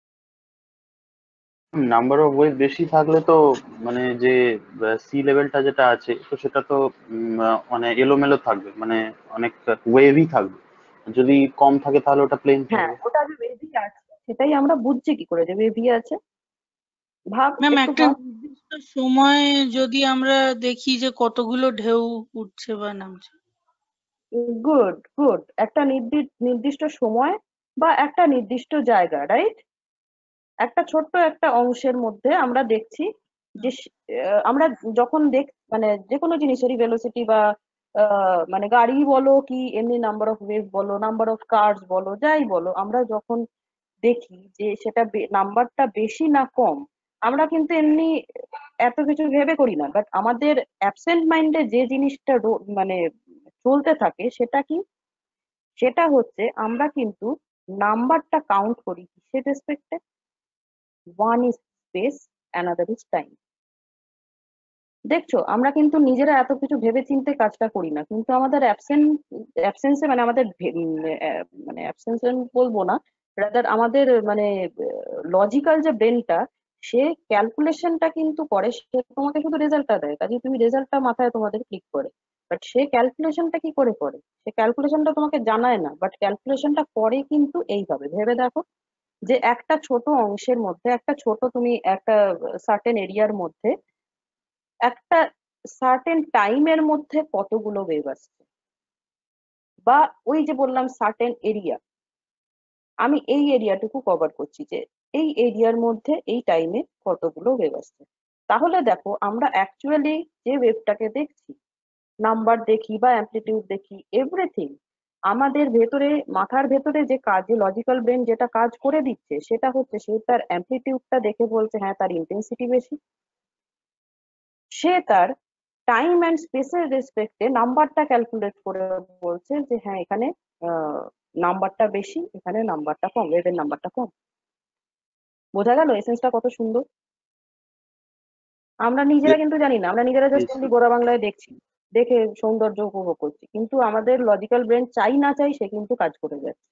নাম্বার অফ ওয়েভ বেশি থাকলে তো মানে যে সি লেভেলটা যেটা আছে তো সেটা তো মানে এলোমেলো থাকবে, মানে অনেক ওয়েভই থাকবে। যদি কম থাকে তাহলে ওটা প্লেন হ্যাঁ, থাকবে। ওটা যে ওয়েভই আছে সেটাই আমরা বুঝছি কি করে যে ওয়েভই আছে? ভাব, ম্যাম একটু একটা ভাব। নির্দিষ্ট সময়ে যদি আমরা দেখি যে কতগুলো ঢেউ উঠছে বা নামছে। গুড গুড, একটা নির্দিষ্ট সময় বা একটা নির্দিষ্ট জায়গা, রাইট? একটা ছোট্ট একটা অংশের মধ্যে আমরা দেখছি যে আমরা যখন মানে যে কোনো জিনিসেরই ভেলোসিটি বা মানে গাড়ি বলো কি এমনি নাম্বার অফ ওয়েভ বলো, নাম্বার অফ কার্স বলো, যাই বলো, আমরা যখন দেখি যে সেটা নাম্বারটা বেশি না কম, আমরা কিন্তু এমনি এত কিছু ভেবে করি না, বাট আমাদের অ্যাবসেন্ট মাইন্ডে যে জিনিসটা মানে চলতে থাকে সেটা কি? সেটা হচ্ছে আমরা কিন্তু নাম্বারটা কাউন্ট করি কিসের রেসপেক্টে? One is space, another is time. দেখছো, আমরা কিন্তু নিজেরা এত কিছু ভেবে চিন্তে কাজটা করি না, কিন্তু আমাদের অ্যাবসেন্সে মানে আমাদের মানে অ্যাবসেন্স বলবো না, রাদার আমাদের মানে লজিক্যাল যে ব্রেনটা, সে ক্যালকুলেশনটা কিন্তু করে, সে তোমাকে শুধু রেজাল্টটা দেয়, কাজে তুমি রেজাল্টটা মাথায় তোমাদের ক্লিক করে, বাট সে ক্যালকুলেশনটা কি করে করে? সে ক্যালকুলেশনটা তোমাকে জানায় না, বাট ক্যালকুলেশনটা করে কিন্তু এইভাবে, ভেবে দেখো যে একটা ছোট অংশের মধ্যে, একটা ছোট তুমি একটা সার্টেন এরিয়ার মধ্যে একটা সার্টেন টাইমের মধ্যে কতগুলো ওয়েভ আসছে, বা ওই যে বললাম সার্টেন এরিয়া, আমি এই এরিয়াটুকু কভার করছি, যে এই এরিয়ার মধ্যে এই টাইমে কতগুলো ওয়েভ আসছে। তাহলে দেখো আমরা অ্যাকচুয়ালি যে ওয়েভটাকে দেখছি, নাম্বার দেখি বা অ্যামপ্লিটিউড দেখি, এভরিথিং আমাদের ভেতরে, মাথার ভেতরে যে কাজ, যে লজিক্যাল ব্রেন যেটা কাজ করে দিচ্ছে, সেটা হচ্ছে সে তার অ্যামপ্লিটিউডটা দেখে বলছে হ্যাঁ তার ইন্টেন্সিটি বেশি, সে তার টাইম অ্যান্ড স্পেসের রেসপেক্টে নাম্বারটা ক্যালকুলেট করে বলছে যে হ্যাঁ এখানে নাম্বারটা বেশি, এখানে নাম্বারটা কম, ওয়েভের নাম্বারটা কম। বোঝা গেল এসেন্সটা কত সুন্দর? আমরা নিজেরা কিন্তু জানি না, আমরা নিজেরা জাস্ট এমনি গোড়া বাংলায় দেখছি, দেখে সৌন্দর্য উপভোগ করছি, কিন্তু আমাদের লজিক্যাল ব্রেন চাই না চাই সে কিন্তু কাজ করে যাচ্ছে,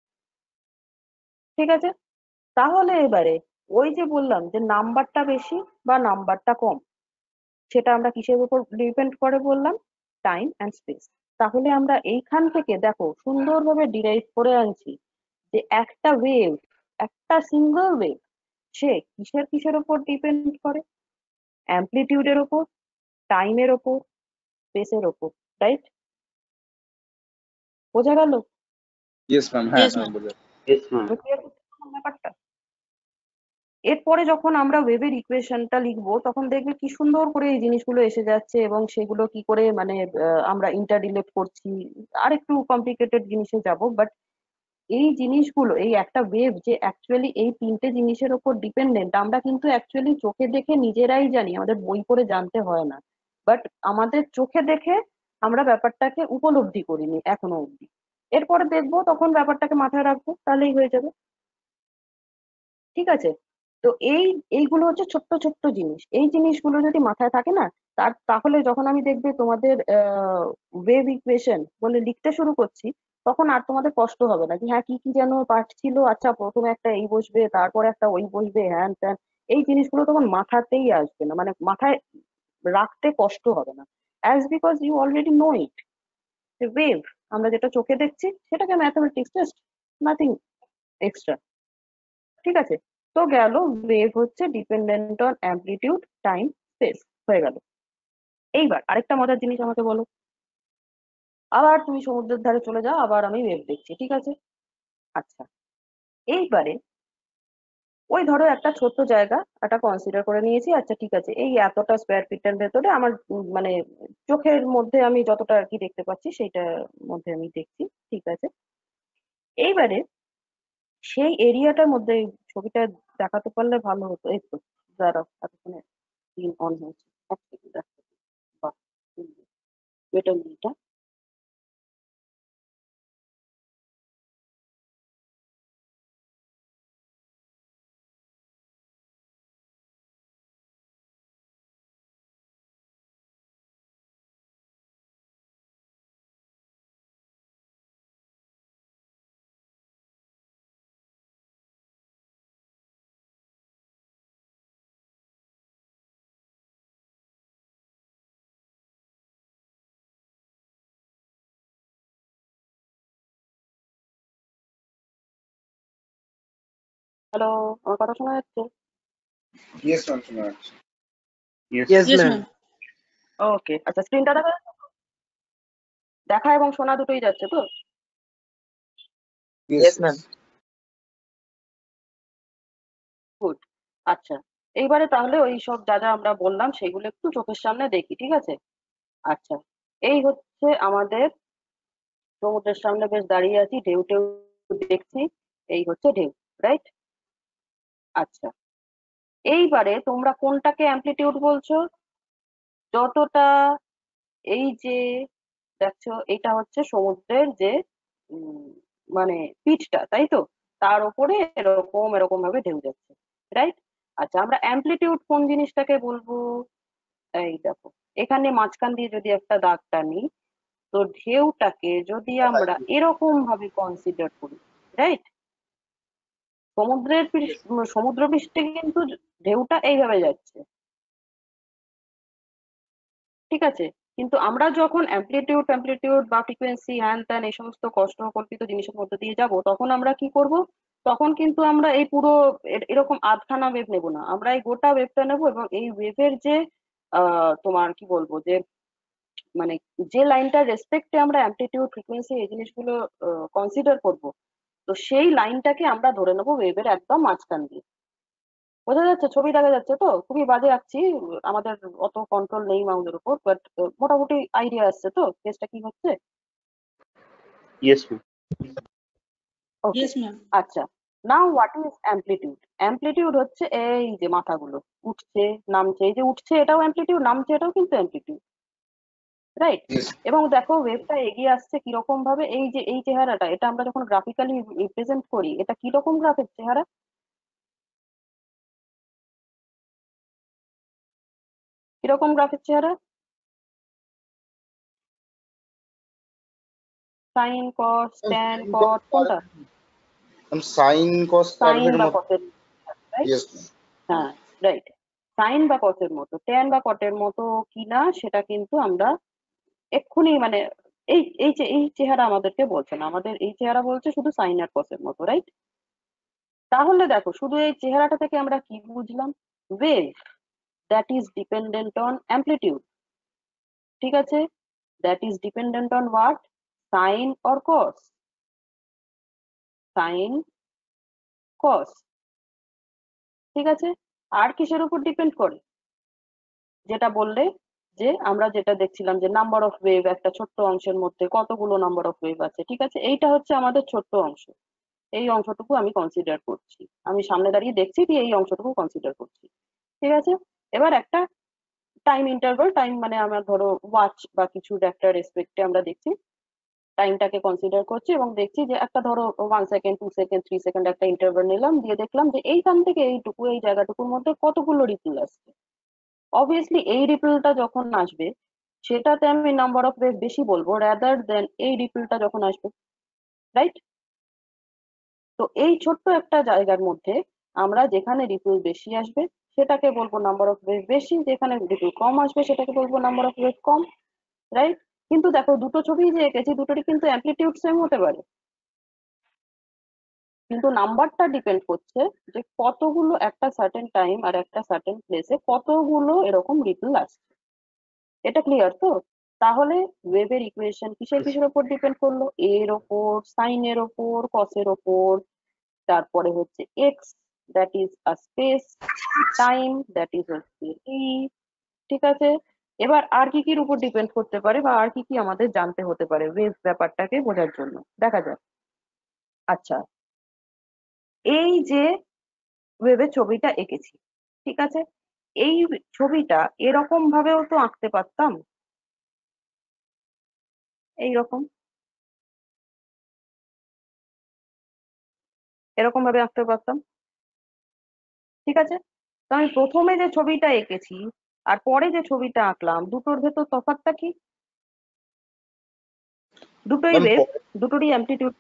ঠিক আছে? তাহলে এবারে ওই যে বললাম যে নাম্বারটা বেশি বা নাম্বারটা কম, সেটা আমরা কিসের উপর ডিপেন্ড করে বললাম? Time and space. তাহলে আমরা এইখান থেকে দেখো সুন্দরভাবে ডিরাইভ করে আনছি যে একটা ওয়েভ, একটা সিঙ্গল ওয়েভ, সে কিসের কিসের উপর ডিপেন্ড করে? অ্যামপ্লিটিউডের ওপর, টাইমের ওপর, স্পেসের ওপর, রাইট? বোঝা গেল? ইয়েস ম্যাম, হ্যাঁ ইয়েস হ্যাঁ ম্যাম। বোঝা। Yes, ma'am. ব্যাপারটা এরপরে যখন আমরা ওয়েভের ইকুয়েশনটা লিখবো, তখন দেখবে কি সুন্দর করে এই জিনিসগুলো এসে যাচ্ছে, এবং সেগুলো কি করে মানে আমরা ইন্টাররিলেট করছি, আর একটু কমপ্লিকেটেড জিনিসে যাব, বাট এই জিনিসগুলো, এই একটা ওয়েভ যে অ্যাকচুয়ালি এই তিনটে জিনিসের উপর ডিপেন্ডেন্ট, আমরা কিন্তু অ্যাকচুয়ালি চোখে দেখে নিজেরাই জানি, আমাদের বই পড়ে জানতে হয় না, বাট আমাদের চোখে দেখে আমরা ব্যাপারটাকে উপলব্ধি করিনি এখনো অব্দি। এরপরে দেখবো, তখন ব্যাপারটাকে মাথায় রাখবো, তাহলেই হয়ে যাবে, ঠিক আছে? তো এইগুলো হচ্ছে ছোট্ট ছোট্ট জিনিস, এই জিনিসগুলো যদি মাথায় থাকে না, তাহলে যখন আমি দেখবে তোমাদের ওয়েভ ইকুয়েশন বলে লিখতে শুরু করছি, তখন আর তোমাদের কষ্ট হবে না যে হ্যাঁ কি কি যেন পার্ট ছিল, আচ্ছা প্রথমে একটা এই বসবে, তারপরে একটা ওই বসবে, হ্যান ত্যান, এই জিনিসগুলো তখন মাথাতেই আসবে না, মানে মাথায় রাখতে কষ্ট হবে না, as because you already know it. Wave আমরা যেটা চোখে দেখছি সেটাকে ম্যাথমেটিক্স, জাস্ট নাথিং এক্সট্রা, ঠিক আছে? তো গেল ওয়েভ হচ্ছে dependent on amplitude time space হয়ে গেল। এইবার আরেকটা মজার জিনিস আমাকে বলো, আবার তুমি সমুদ্রের ধারে চলে যাও, আবার আমি ওয়েভ দেখছি, ঠিক আছে? আচ্ছা, এইবারে ওই ধরো একটা ছোট্ট জায়গা একটা কনসিডার করে নিয়েছি, আচ্ছা ঠিক আছে, এই এতটা স্কোয়ার ফিটের ভেতরে আমার মানে চোখের মধ্যে আমি যতটা আর কি দেখতে পাচ্ছি সেইটার মধ্যে আমি দেখছি, ঠিক আছে? এইবারে সেই এরিয়াটার মধ্যে এই ছবিটা দেখাতে পারলে ভালো হতো। এই তো দাঁড়াও, এতক্ষণে স্ক্রিন অন হয়েছে, এক সেকেন্ড এক সেকেন্ড, বাহ, এটা এটা হ্যালো, আমার কথা শোনা যাচ্ছে? ইয়েস ম্যাম, শোনা যাচ্ছে। Yes. Yes, Yes, ma'am. ma'am. ওকে, আচ্ছা স্ক্রিনটা দেখা যাচ্ছে তো? দেখা এবং শোনা দুটোই যাচ্ছে তো? Yes, ma'am. গুড। আচ্ছা, এইবারে তাহলে ওই সব যা যা আমরা বললাম সেগুলো একটু চোখের সামনে দেখি, ঠিক আছে? আচ্ছা, এই হচ্ছে আমাদের সমুদ্রের সামনে বেশ দাঁড়িয়ে আছি, ঢেউ টেউ দেখছি, এই হচ্ছে ঢেউ, রাইট? আচ্ছা, এইবারে তোমরা কোনটাকে অ্যামপ্লিটিউড বলছো? যতটা এই যে দেখছো এটা হচ্ছে সমুদ্রের যে উম, মানে পিচটা, তাই তো? তার উপরে এরকম এরকম ভাবে ঢেউ যাচ্ছে, রাইট? আচ্ছা, আমরা অ্যামপ্লিটিউড কোন জিনিসটাকে বলবো? এই দেখো, এখানে মাঝখান দিয়ে যদি একটা দাগ টানি, তো ঢেউটাকে যদি আমরা এরকম ভাবে কনসিডার করি, রাইট? সমুদ্র পৃষ্ঠে কিন্তু ঢেউটা এইভাবে যাচ্ছে, ঠিক আছে? কিন্তু আমরা যখন অ্যামপ্লিটিউড বা ফ্রিকোয়েন্সি হ্যান ত্যান এই সমস্ত কল্পিত জিনিসের মধ্যে দিয়ে যাব, তখন আমরা কি করব? তখন কিন্তু আমরা এই পুরো এরকম আধখানা ওয়েভ নেব না, আমরা এই গোটা ওয়েভটা নেব, এবং এই ওয়েভের যে তোমার কি বলবো যে মানে যে লাইনটার রেসপেক্টে আমরা অ্যামপ্লিটিউড ফ্রিকোয়েন্সি এই জিনিসগুলো কনসিডার করব, তো সেই লাইনটাকে আমরা ধরে নেবো ওয়েভের একদম মাঝখান দিয়ে। বোঝা যাচ্ছে? ছবি দেখা যাচ্ছে তো? খুবই বাজে আঁকছি, আমাদের অত কন্ট্রোল নেই মাউসের উপর, বাট মোটামুটি আইডিয়া আসছে তো কেসটা কি হচ্ছে? Yes, ma'am. ওকে, Yes, ma'am. আচ্ছা, now what is amplitude? Amplitude হচ্ছে এই যে মাথাগুলো উঠছে নামছে, এই যে উঠছে এটাও অ্যামপ্লিটিউড, নামছে এটাও কিন্তু অ্যামপ্লিটিউড, রাইট? Yes. এবং দেখো ওয়েভটা এগিয়ে আসছে কিরকম ভাবে, এই যে এই চেহারাটা, এটা আমরা যখন গ্রাফিক্যালি রিপ্রেজেন্ট করি, এটা কিরকম গ্রাফের চেহারা? কিরকম গ্রাফের চেহারা? সাইন, কস, ট্যান, কট, কোনটা? সাইন কস সাইন কার্ভের বা মতো। কসের, রাইট? ইয়েস। হ্যাঁ, রাইট। সাইন বা কসের মতো, ট্যান বা কটের মতো কিনা সেটা কিন্তু আমরা এক্ষুনি মানে এই চেহারা আমাদেরকে বলছে না, আমাদের এই চেহারা বলছে শুধু সাইন আর কসের মতো, রাইট? তাহলে দেখো, শুধু এই চেহারাটা থেকে আমরা কি বুঝলাম? Wave that is dependent on amplitude, ঠিক আছে? That is dependent on what? Sine or cos? Sine, cos, ঠিক আছে? আর কিসের উপর ডিপেন্ড করে? যেটা বললে যে আমরা যেটা দেখছিলাম যে নাম্বার অফ ওয়েভ, একটা ছোট্ট অংশের মধ্যে কতগুলো নাম্বার অফ ওয়েভ আছে, ঠিক আছে? এইটা হচ্ছে আমাদের ছোট্ট অংশ, এই অংশটুকু আমি কনসিডার করছি, আমি সামনে দাঁড়িয়ে দেখছি দিয়ে এই অংশটুকু কনসিডার করছি, ঠিক আছে? এবার একটা টাইম ইন্টারভাল, টাইম মানে আমরা ধরো ওয়াচ বা কিছুর একটা রেসপেক্টে আমরা দেখছি, টাইমটাকে কনসিডার করছি এবং দেখছি যে একটা ধরো 1 সেকেন্ড 2 সেকেন্ড 3 সেকেন্ড একটা ইন্টারভাল নিলাম, দিয়ে দেখলাম যে এইখান থেকে এইটুকু এই জায়গাটুকুর মধ্যে কতগুলো রিপল আসছে। অবভিয়াসলি এই রিপলটা যখন আসবে সেটাতে আমি নাম্বার অফ ওয়েভ বেশি বলবো রাদার দেন এই রিপলটা যখন আসবে, রাইট? তো এই ছোট্ট একটা জায়গার মধ্যে আমরা যেখানে রিপল বেশি আসবে সেটাকে বলবো নাম্বার অফ ওয়েভ বেশি, যেখানে রিপল কম আসবে সেটাকে বলবো নাম্বার অফ ওয়েভ কম, রাইট? কিন্তু দেখো দুটো ছবি যে এঁকেছি দুটোরই কিন্তু অ্যামপ্লিটিউড সেম হতে পারে, কিন্তু নাম্বারটা ডিপেন্ড করছে যে কতগুলো একটা সার্টেন টাইম আর একটা সার্টেন প্লেসে কতগুলো এরকম রিপল আসছে। এটা ক্লিয়ার তো? তাহলে ওয়েভের ইকুয়েশন কিসের ওপর ডিপেন্ড করলো? এর ওপর, সাইনের ওপর, কসের ওপর, তারপরে হচ্ছে x that is a space, time that is হচ্ছে ই। ঠিক আছে, এবার আর কি কির উপর ডিপেন্ড করতে পারে বা আর কি কি আমাদের জানতে হতে পারে ওয়েভ ব্যাপারটাকে বোঝার জন্য, দেখা যাক। আচ্ছা, এই যে ওয়েভের ছবিটা এঁকেছি, ঠিক আছে, এই ছবিটা এরকম ভাবেও তো আঁকতে পারতাম, এইরকম, এরকম ভাবে আঁকতে পারতাম। ঠিক আছে, তো আমি প্রথমে যে ছবিটা এঁকেছি আর পরে যে ছবিটা আঁকলাম, দুটোর ভেতর তফাৎটা কি? দুটোই ম্যাম ওয়েভ, দুটোরই অ্যামপ্লিটিউড।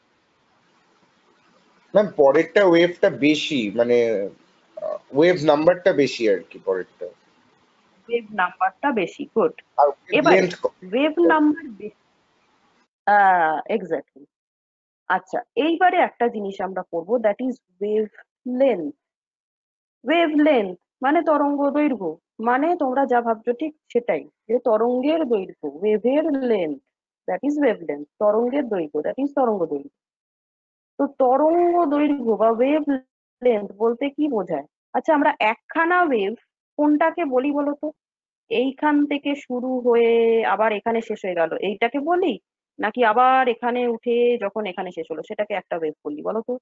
ম্যাম পরেরটা ওয়েভটা বেশি, মানে ওয়েভ নাম্বারটা বেশি আর কি পরেরটা, ওয়েভ নাম্বারটা বেশি, গুড। আর ওয়েভ এবারে লেন্থ ওয়েভ নাম্বার বেশি, এক্স্যাক্টলি। আচ্ছা, এইবারে একটা জিনিস আমরা করব, that is wave length. Wave length মানে তরঙ্গ দৈর্ঘ্য, মানে তোমরা যা ভাবছো ঠিক সেটাই, যে তরঙ্গের দৈর্ঘ্য, ওয়েভের length that is wave length, তরঙ্গের দৈর্ঘ্য দ্যাট ইজ তরঙ্গ দৈর্ঘ্য। তো তরঙ্গ দৈর্ঘ্য বা ওয়েভ লেন্থ বলতে কি বোঝায়? আচ্ছা, আমরা একখানা ওয়েভ কোনটাকে বলি বলো তো? এইখান থেকে শুরু হয়ে আবার এখানে শেষ হয়ে গেল এইটাকে বলি, নাকি আবার এখানে উঠে যখন এখানে শেষ হলো সেটাকে একটা ওয়েভ বলি বলো তো?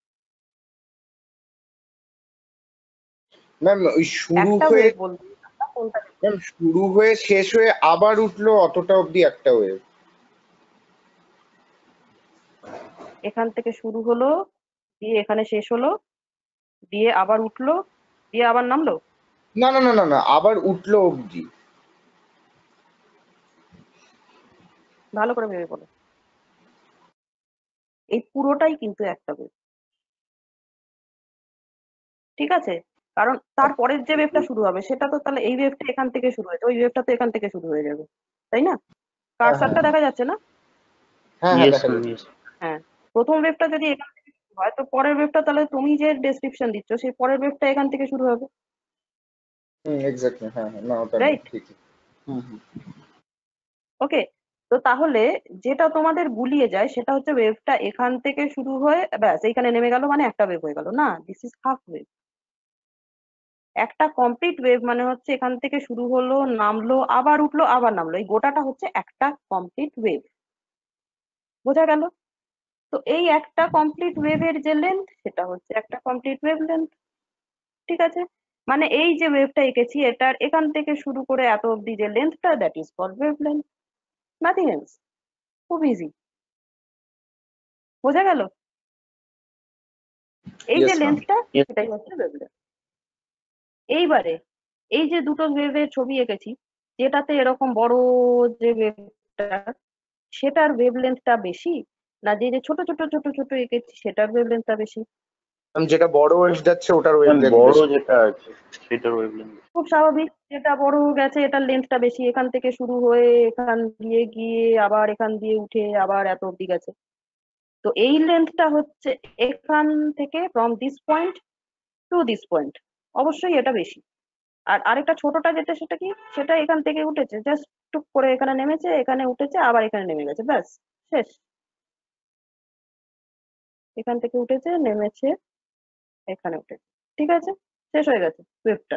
ম্যাম ওই শুরু একটা হয়ে, ওয়েভ বলতে আমরা কোনটা? ম্যাম শুরু হয়ে শেষ হয়ে আবার উঠলো অতটা অব্দি একটা ওয়েভ। এখান থেকে শুরু হলো, দিয়ে এখানে শেষ হলো, দিয়ে আবার উঠলো, দিয়ে আবার নামলো। না না না না না, আবার উঠলো অব্দি। ভালো করে ভেবে বলো, এই পুরোটাই কিন্তু একটা ওয়েভ। ঠিক আছে, কারণ তারপরের যে ওয়েভটা শুরু হবে সেটা তো তাহলে এই ওয়েভটা এখান থেকে শুরু হয়েছে, ওই ওয়েভটা তো এখান থেকে শুরু হয়ে যাবে, তাই না? হ্যাঁ হ্যাঁ কারসারটা দেখা যাচ্ছে না? হ্যাঁ হ্যাঁ ইয়েস দেখা ম্যাম, যাচ্ছে। ইয়েস। হ্যাঁ, প্রথম ওয়েভটা যদি এখান থেকে শুরু হয় তো পরের ওয়েভটা তাহলে তুমি যে ডেসক্রিপশন দিচ্ছ সেই পরের ওয়েভটা এখান থেকে শুরু হবে, এক্স্যাক্টলি, হ্যাঁ হ্যাঁ, না ওটা না, রাইট? ঠিক। হুম হুম। ওকে, তো তাহলে যেটা তোমাদের গুলিয়ে যায় সেটা হচ্ছে ওয়েভটা এখান থেকে শুরু হয়ে ব্যাস এইখানে নেমে গেল মানে একটা ওয়েভ হয়ে গেল, না, দিস ইজ হাফ ওয়েভ। একটা কমপ্লিট ওয়েভ মানে হচ্ছে এখান থেকে শুরু হলো, নামলো, আবার উঠলো, আবার নামলো, এই গোটাটা হচ্ছে একটা কমপ্লিট ওয়েভ। বোঝা গেল? তো এই একটা কমপ্লিট ওয়েভের যে লেন্থ সেটা হচ্ছে একটা কমপ্লিট ওয়েভ লেন্থ। ঠিক আছে, মানে এই যে ওয়েভটা এঁকেছি এটার এখান থেকে শুরু করে এত অব্দি যে লেন্থটা that is called wave length, nothing else. খুব ইজি, বোঝা গেল? এই যে ইয়েস ম্যাম। লেন্থটা ইয়েস। সেটাই হচ্ছে ওয়েভ লেন্থ। এইবারে এই যে দুটো ওয়েভের ছবি এঁকেছি, যেটাতে এরকম বড় যে ওয়েভটা সেটার ওয়েভ লেন্থটা বেশি, না যে যে ছোট ছোট ছোট ছোট এঁকেছি সেটার ওয়েভ লেন্থটা বেশি? যেটা বড় ওয়েভ যাচ্ছে ওটার ওয়েভ ম্যাম লেন্থ বড় বেশি। যেটা আছে সেটার ওয়েভলেন্থ। খুব স্বাভাবিক, যেটা বড় গেছে এটার লেন্থটা বেশি, এখান থেকে শুরু হয়ে এখান দিয়ে গিয়ে আবার এখান দিয়ে উঠে আবার এত অব্দি গেছে। তো এই লেন্থটা হচ্ছে এখান থেকে from this point to this point, অবশ্যই এটা বেশি। আর আরেকটা ছোটটা যেটা সেটা কি, সেটা এখান থেকে উঠেছে জাস্ট টুক করে এখানে নেমেছে, এখানে উঠেছে, আবার এখানে নেমে গেছে, ব্যাস শেষ। এখান থেকে উঠেছে, নেমেছে, এখানে উঠেছে, ঠিক আছে, শেষ হয়ে গেছে ওয়েভটা।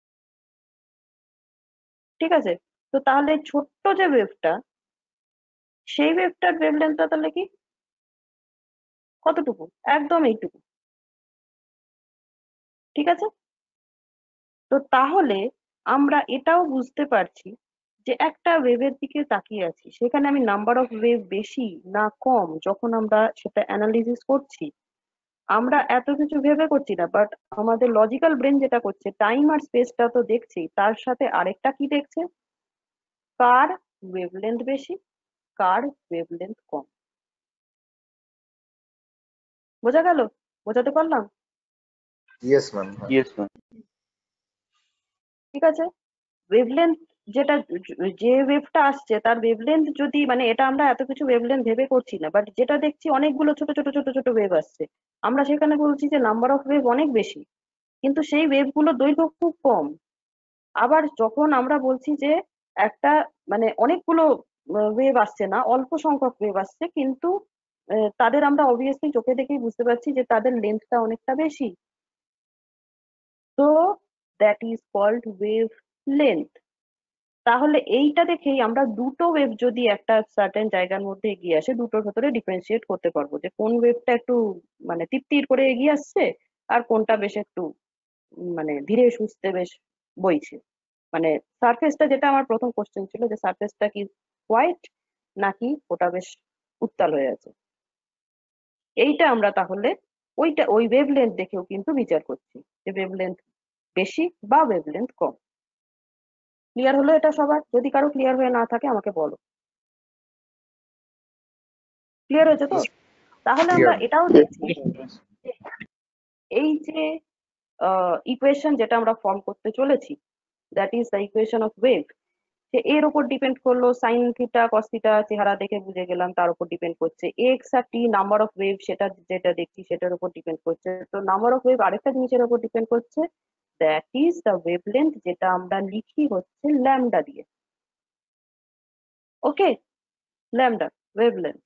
ঠিক আছে, তো তাহলে ছোট্ট যে ওয়েভটা, সেই ওয়েভটার ওয়েভলেন্থটা তাহলে কি, কতটুকু? একদম এইটুকু। ঠিক আছে, তো তাহলে আমরা এটাও বুঝতে পারছি যে একটা ওয়েভের দিকে তাকিয়ে আছি, সেখানে আমি নাম্বার অফ ওয়েভ বেশি না কম যখন আমরা সেটা অ্যানালিসিস করছি, আমরা এত কিছু ভেবে করছি না, বাট আমাদের লজিক্যাল ব্রেন যেটা করছে টাইম আর স্পেসটা তো দেখছি, তার সাথে আরেকটা কি দেখছে, কার ওয়েভলেন্থ বেশি, কার ওয়েভলেন্থ কম। বোঝা গেল? বোঝাতে পারলাম? Yes ma'am. Yes ma'am. ঠিক আছে, ওয়েভলেন্থ যেটা যে ওয়েভটা আসছে তার ওয়েভলেন্থ যদি মানে এটা আমরা এত কিছু ওয়েভলেন্থ ভেবে করছি না, বাট যেটা দেখছি অনেকগুলো ছোট ছোট ছোট ছোট ওয়েভ আসছে, আমরা সেখানে বলছি যে নাম্বার অফ ওয়েভ অনেক বেশি, কিন্তু সেই ওয়েভগুলোর দৈর্ঘ্য খুব কম। আবার যখন আমরা বলছি যে একটা মানে অনেকগুলো ওয়েভ আসছে না, অল্প সংখ্যক ওয়েভ আসছে, কিন্তু তাদের আমরা অবভিয়াসলি চোখে দেখেই বুঝতে পারছি যে তাদের লেন্থটা অনেকটা বেশি। তো that is called wave length. তাহলে এইটা দেখেই আমরা দুটো ওয়েভ যদি একটা সার্টেন জায়গার মধ্যে এগিয়ে আসে, দুটোর ভেতরে ডিফারেন্সিয়েট করতে পারবো যে কোন ওয়েভটা একটু মানে তিপ্তির করে এগিয়ে আসছে আর কোনটা বেশ একটু মানে ধীরে সুস্থে বেশ বইছে। মানে সারফেসটা, যেটা আমার প্রথম কোশ্চেন ছিল যে সারফেসটা কি হোয়াইট নাকি ওটা বেশ উত্তাল হয়ে আছে, এইটা আমরা তাহলে ওই ওয়েভলেন্থ দেখেও কিন্তু বিচার করছি যে ওয়েভলেন্থ বেশি বা ওয়েভলেন্থ কম। ক্লিয়ার হলো এটা সবার? যদি কারো ক্লিয়ার হয়ে না থাকে আমাকে বলো। ক্লিয়ার হয়েছে তো? তাহলে আমরা এটাও দেখছি যে এই যে ইকুয়েশন যেটা আমরা ফর্ম করতে চলেছি, that is the equation of wave, যে এর উপর ডিপেন্ড করলো সাইন থিটা কস থিটা, চেহারা দেখে বুঝে গেলাম তার উপর ডিপেন্ড করছে, এক্স আর টি নাম্বার অফ ওয়েভ সেটা যেটা দেখছি সেটার উপর ডিপেন্ড করছে। তো নাম্বার অফ ওয়েভ আরেকটা জিনিসের উপর ডিপেন্ড করছে, দ্যাট ইজ দ্য ওয়েভলেন্থ, যেটা আমরা লিখি হচ্ছে ল্যামডা দিয়ে। Okay, lambda wavelength.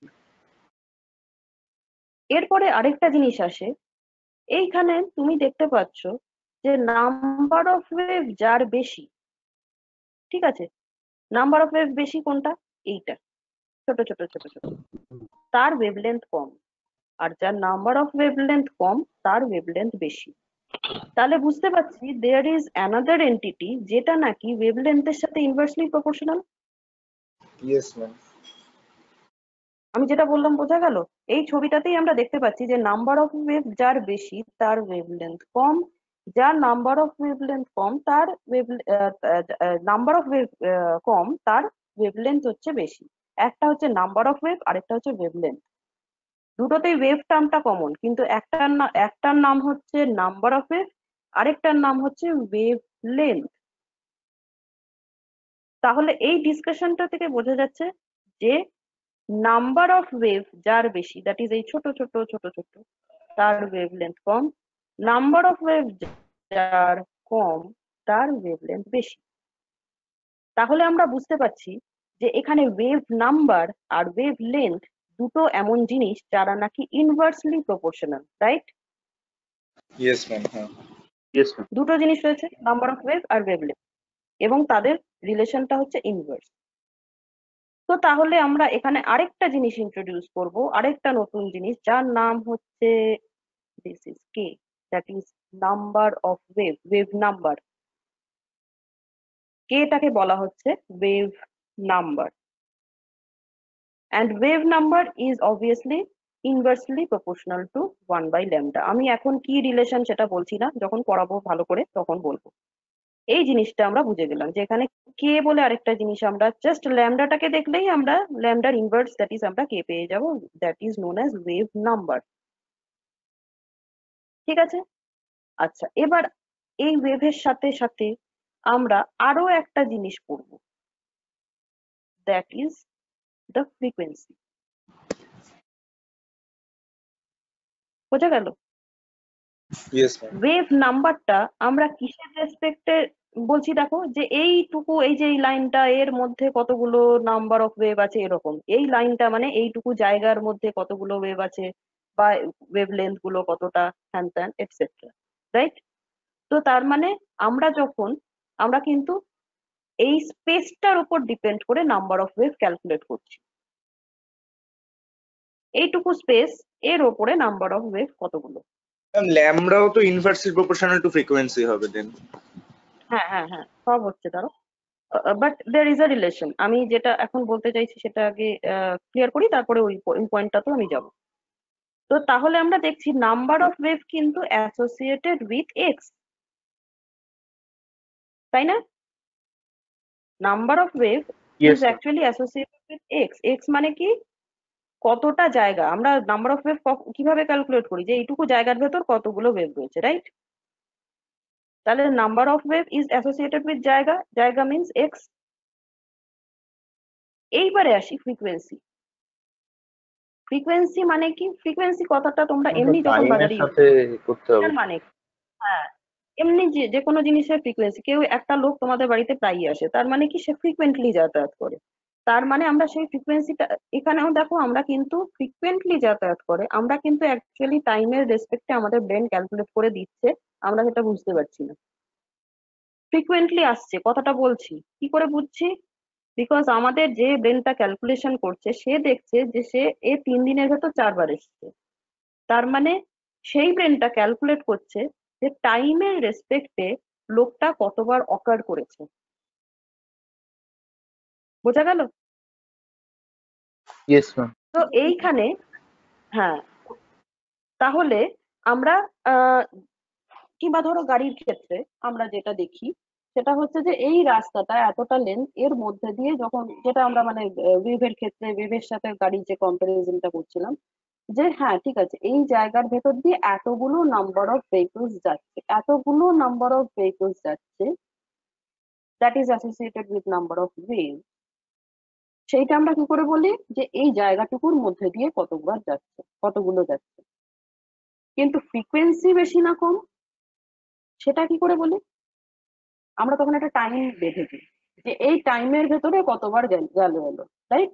এরপরে আরেকটা জিনিস আসে, এইখানে তুমি দেখতে পাচ্ছ যে নাম্বার অফ ওয়েভ যার বেশি, ঠিক আছে, নাম্বার অফ ওয়েভ বেশি কোনটা, এইটা ছোট ছোট ছোট ছোট, তার ওয়েভলেন্থ কম। আর যার নাম্বার অফ ওয়েভলেন্থ কম তার ওয়েভলেন্থ বেশি। তাহলে বুঝতে পারছি দেয়ার ইজ অ্যানাদার এন্টিটি যেটা নাকি ওয়েভলেন্থের সাথে ইনভার্সলি প্রপোর্শনাল। Yes ma'am. আমি যেটা বললাম বোঝা গেল? এই ছবিটাতেই আমরা দেখতে পাচ্ছি যে নাম্বার অফ ওয়েভ যার বেশি তার ওয়েভলেন্থ কম, যার নাম্বার অফ ওয়েভলেন্থ কম তার নাম্বার অফ ওয়েভ কম তার ওয়েভলেন্থ হচ্ছে বেশি। একটা হচ্ছে নাম্বার অফ ওয়েভ, আরেকটা হচ্ছে ওয়েভলেন্থ। দুটোতেই ওয়েভ টার্মটা কমন, কিন্তু একটার নাম হচ্ছে নাম্বার অফ ওয়েভ, আরেকটার নাম হচ্ছে ওয়েভ লেন্থ। তাহলে এই ডিসকাশনটা থেকে বোঝা যাচ্ছে যে নাম্বার অফ ওয়েভ যার বেশি, দ্যাট ইজ এই ছোট ছোট ছোট ছোট, তার ওয়েভলেন্থ কম, নাম্বার অফ ওয়েভ যার কম তার ওয়েভলেন্থ বেশি। তাহলে আমরা বুঝতে পারছি যে এখানে ওয়েভ নাম্বার আর ওয়েভ লেন্থ দুটো এমন জিনিস যারা নাকি inversely proportional, right? Yes ma'am. হ্যাঁ। Yes ma'am. দুটো জিনিস রয়েছে, নাম্বার অফ ওয়েভ আর ওয়েভলেন্থ, এবং তাদের রিলেশনটা হচ্ছে ইনভার্স। তো তাহলে আমরা এখানে আরেকটা জিনিস ইন্ট্রোডিউস করব, আরেকটা নতুন জিনিস, যার নাম হচ্ছে this is k, that is number of wave, wave number. কেটাকে বলা হচ্ছে wave number, and wave number is obviously inversely proportional to 1 by lambda. আমি এখন কি রিলেশন সেটা বলছি না, যখন পড়াবো ভালো করে তখন বলবো। এই জিনিসটা আমরা বুঝে গেলাম যে এখানে কে বলে আরেকটা জিনিস, আমরা জাস্ট ল্যামডাটাকে দেখলেই আমরা ল্যামডার ইনভার্স দ্যাট ইজ আমরা কে পেয়ে যাব, that is known as wave number. ঠিক আছে? আচ্ছা, এবার এই ওয়েভের সাথে সাথে আমরা আরো একটা জিনিস পড়ব, দ্যাট ইজ দ্য ফ্রিকোয়েন্সি। বোঝা গেল? Yes ma'am. ওয়েভ নাম্বারটা আমরা কিসের রেসপেক্টে বলছি, দেখো যে এইটুকু, এই যে এই লাইনটা এর মধ্যে কতগুলো নাম্বার অফ ওয়েভ আছে এরকম, এই লাইনটা মানে এইটুকু জায়গার মধ্যে কতগুলো ওয়েভ আছে বা ওয়েভ লেন্থ গুলো কতটা, হ্যান ত্যান এটসেট্রা, রাইট? তো তার মানে আমরা কিন্তু এই স্পেসটার উপর ডিপেন্ড করে নাম্বার অফ ওয়েভ ক্যালকুলেট করছি। এইটুকু স্পেস এর ওপরে নাম্বার অফ ওয়েভ কতগুলো। ম্যাম ল্যামডাও তো ইনভার্সলি প্রপোর্শনাল টু ফ্রিকোয়েন্সি হবে দেন। হ্যাঁ হ্যাঁ হ্যাঁ, সব হচ্ছে তারও, but there is a relation. আমি যেটা এখন বলতে চাইছি সেটা আগে ক্লিয়ার করি, তারপরে ওই পয়েন্টটা তো আমি যাব। তো তাহলে আমরা দেখছি নাম্বার অফ ওয়েভ কিন্তু অ্যাসোসিয়েটেড উইথ এক্স, তাই না? Number of wave yes is ma'am. Actually associated with x. X মানে কি? কতটা জায়গা। আমরা নাম্বার অফ ওয়েভ কিভাবে ক্যালকুলেট করি, যে এইটুকু জায়গার ভেতর কতগুলো ওয়েভ রয়েছে, রাইট? তাহলে number of wave is associated with জায়গা, জায়গা মিনস এক্স। এইবারে আসি ফ্রিকোয়েন্সি। ফ্রিকোয়েন্সি মানে কি? ফ্রিকোয়েন্সি কথাটা তোমরা এমনি যখন টাইমের বাজারে ইউজ সাথে করতে হবে। তার মানে হ্যাঁ, এমনি যে কোনো জিনিসের ফ্রিকোয়েন্সি, কেউ একটা লোক তোমাদের বাড়িতে প্রায়ই আসে, তার মানে কি সে ফ্রিকোয়েন্টলি যাতায়াত করে, তার মানে আমরা সেই ফ্রিকোয়েন্সিটা এখানেও দেখো, আমরা কিন্তু ফ্রিকোয়েন্টলি যাতায়াত করে, আমরা কিন্তু অ্যাকচুয়ালি টাইমের রেসপেক্টে আমাদের ব্রেন ক্যালকুলেট করে দিচ্ছে, আমরা সেটা বুঝতে পারছি না। ফ্রিকোয়েন্টলি আসছে কথাটা বলছি, কি করে বুঝছি? বিকজ আমাদের যে ব্রেনটা ক্যালকুলেশন করছে সে দেখছে যে সে 3 দিনের ভেতর 4 বার এসছে, তার মানে সেই ব্রেনটা ক্যালকুলেট করছে যে টাইমের রেসপেক্টে লোকটা কতবার অকার করেছে। বোঝা গেল? Yes ma'am. তো এইখানে হ্যাঁ, তাহলে আমরা কিংবা ধরো গাড়ির ক্ষেত্রে আমরা যেটা দেখি সেটা হচ্ছে যে এই রাস্তাটা এতটা লেন্থ, এর মধ্যে দিয়ে যখন, যেটা আমরা মানে ওয়েভের ক্ষেত্রে ওয়েভের সাথে গাড়ির যে কম্পারিজনটা করছিলাম, যে হ্যাঁ ঠিক আছে এই জায়গার ভেতর দিয়ে এতগুলো নাম্বার অফ ভেহিকলস যাচ্ছে, এতগুলো নাম্বার অফ ভেহিকলস যাচ্ছে, that is associated with number of wave. সেইটা আমরা কি করে বলি যে এই জায়গাটুকুর মধ্যে দিয়ে কতবার যাচ্ছে, কতগুলো যাচ্ছে। কিন্তু ফ্রিকোয়েন্সি বেশি না কম সেটা কি করে বলি? আমরা তখন একটা টাইম বেঁধে দিই যে এই টাইমের ভেতরে কতবার গেল এলো, রাইট?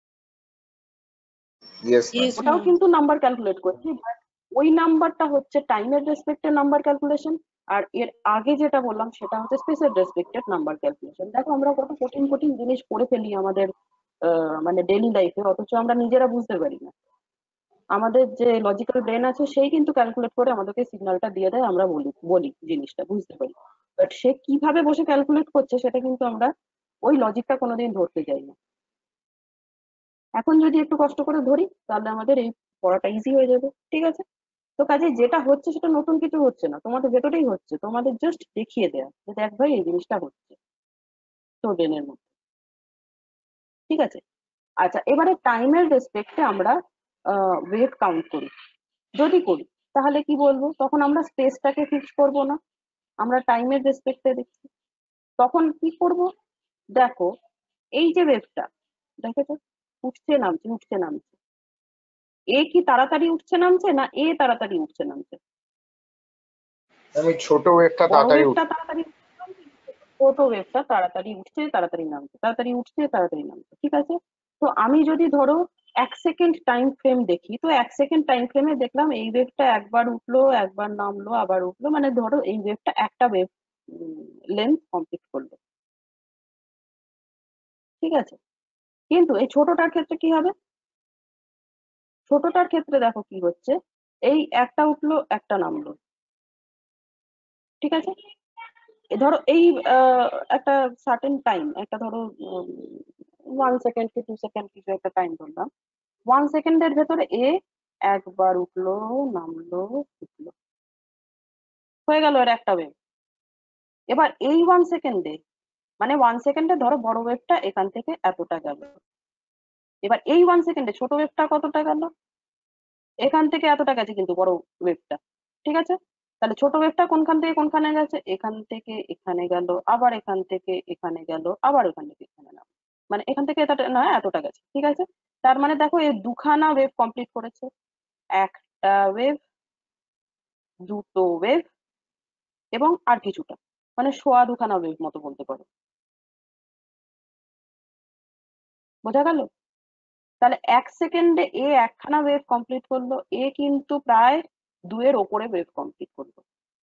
Yes ma'am. ইয়েস ওটাও ম্যাম। কিন্তু নাম্বার ক্যালকুলেট করছি, বাট ওই নাম্বারটা হচ্ছে টাইমের রেসপেক্টেড নাম্বার ক্যালকুলেশন, আর এর আগে যেটা বললাম সেটা হচ্ছে স্পেসের রেসপেক্টেড নাম্বার ক্যালকুলেশন। দেখো আমরা কত কঠিন কঠিন জিনিস করে ফেলি আমাদের মানে ডেইলি লাইফে, অথচ আমরা নিজেরা বুঝতে পারি না। আমাদের যে লজিক্যাল ব্রেন আছে সেই কিন্তু ক্যালকুলেট করে আমাদেরকে সিগন্যালটা দিয়ে দেয়, আমরা বলি বলি জিনিসটা বুঝতে পারি, বাট সে কিভাবে বসে ক্যালকুলেট করছে সেটা কিন্তু আমরা ওই লজিকটা কোনোদিন ধরতে যাই না। এখন যদি একটু কষ্ট করে ধরি তাহলে আমাদের এই পড়াটা ইজি হয়ে যাবে, ঠিক আছে? তো কাজে যেটা হচ্ছে সেটা নতুন কিছু হচ্ছে না, তোমাদের ভেতরেই হচ্ছে, তোমাদের জাস্ট দেখিয়ে দেয়া যে দেখ ভাই এই জিনিসটা হচ্ছে তোর ব্রেনের মধ্যে, ঠিক আছে? আচ্ছা, এবারে টাইমের রেসপেক্টে আমরা ওয়েভ কাউন্ট করি, যদি করি তাহলে কি বলবো? তখন আমরা স্পেসটাকে ফিক্স করব না, আমরা টাইমের রেসপেক্টে দেখছি। তখন কি করব? দেখো এই যে ওয়েভটা, দেখেছো উঠছে নামছে উঠছে নামছে, এ কি তাড়াতাড়ি উঠছে নামছে না এ তাড়াতাড়ি উঠছে নামছে? আমি ছোট ওয়েভটা বড় তাড়াতাড়ি ওয়েভটা তাড়াতাড়ি, ছোট ওয়েভটা তাড়াতাড়ি উঠছে তাড়াতাড়ি নামছে, তাড়াতাড়ি উঠছে তাড়াতাড়ি নামছে, ঠিক আছে? তো আমি যদি ধরো 1 সেকেন্ড টাইম ফ্রেম দেখি, তো 1 সেকেন্ড টাইম ফ্রেমে দেখলাম এই ওয়েভটা একবার উঠলো একবার নামলো আবার উঠলো, মানে ধরো এই ওয়েভটা একটা ওয়েভ লেন্থ কমপ্লিট করলো, ঠিক আছে? কিন্তু এই ছোটটার ক্ষেত্রে কি হবে? ছোটটার ক্ষেত্রে দেখো কি হচ্ছে, এই একটা উঠলো একটা নামলো, ঠিক আছে? ধরো এই একটা সার্টেন টাইম, একটা ধরো 1 সেকেন্ড কি 2 সেকেন্ড কিছু একটা টাইম ধরলাম, 1 সেকেন্ডের ভেতরে এ একবার উঠলো নামলো উঠলো, হয়ে গেল এর একটা ওয়েভ। এবার এই 1 সেকেন্ডে, মানে 1 সেকেন্ডে ধরো বড় ওয়েভটা এখান থেকে এতটা গেল, এবার এই 1 সেকেন্ডে ছোট ওয়েভটা কতটা গেল? এখান থেকে এতটা গেছে কিন্তু বড় ওয়েভটা, ঠিক আছে? তাহলে ছোট ওয়েভটা কোনখান থেকে কোনখানে গেছে? এখান থেকে এখানে গেল, আবার এখান থেকে এখানে গেল, আবার এখান থেকে এখানে গেল, মানে এখান থেকে এতটা না এতটা গেছে, ঠিক আছে? তার মানে দেখো এই দুখানা ওয়েভ কমপ্লিট করেছে, একটা ওয়েভ, দুটো ওয়েভ এবং আর কিছুটা, মানে সোয়া দুখানা ওয়েভ মতো বলতে পারো। বোঝা গেল? তাহলে 1 সেকেন্ডে এ একখানা ওয়েভ কমপ্লিট করলো, এ কিন্তু প্রায় 2 এর ওপরে ওয়েভ কমপ্লিট করলো,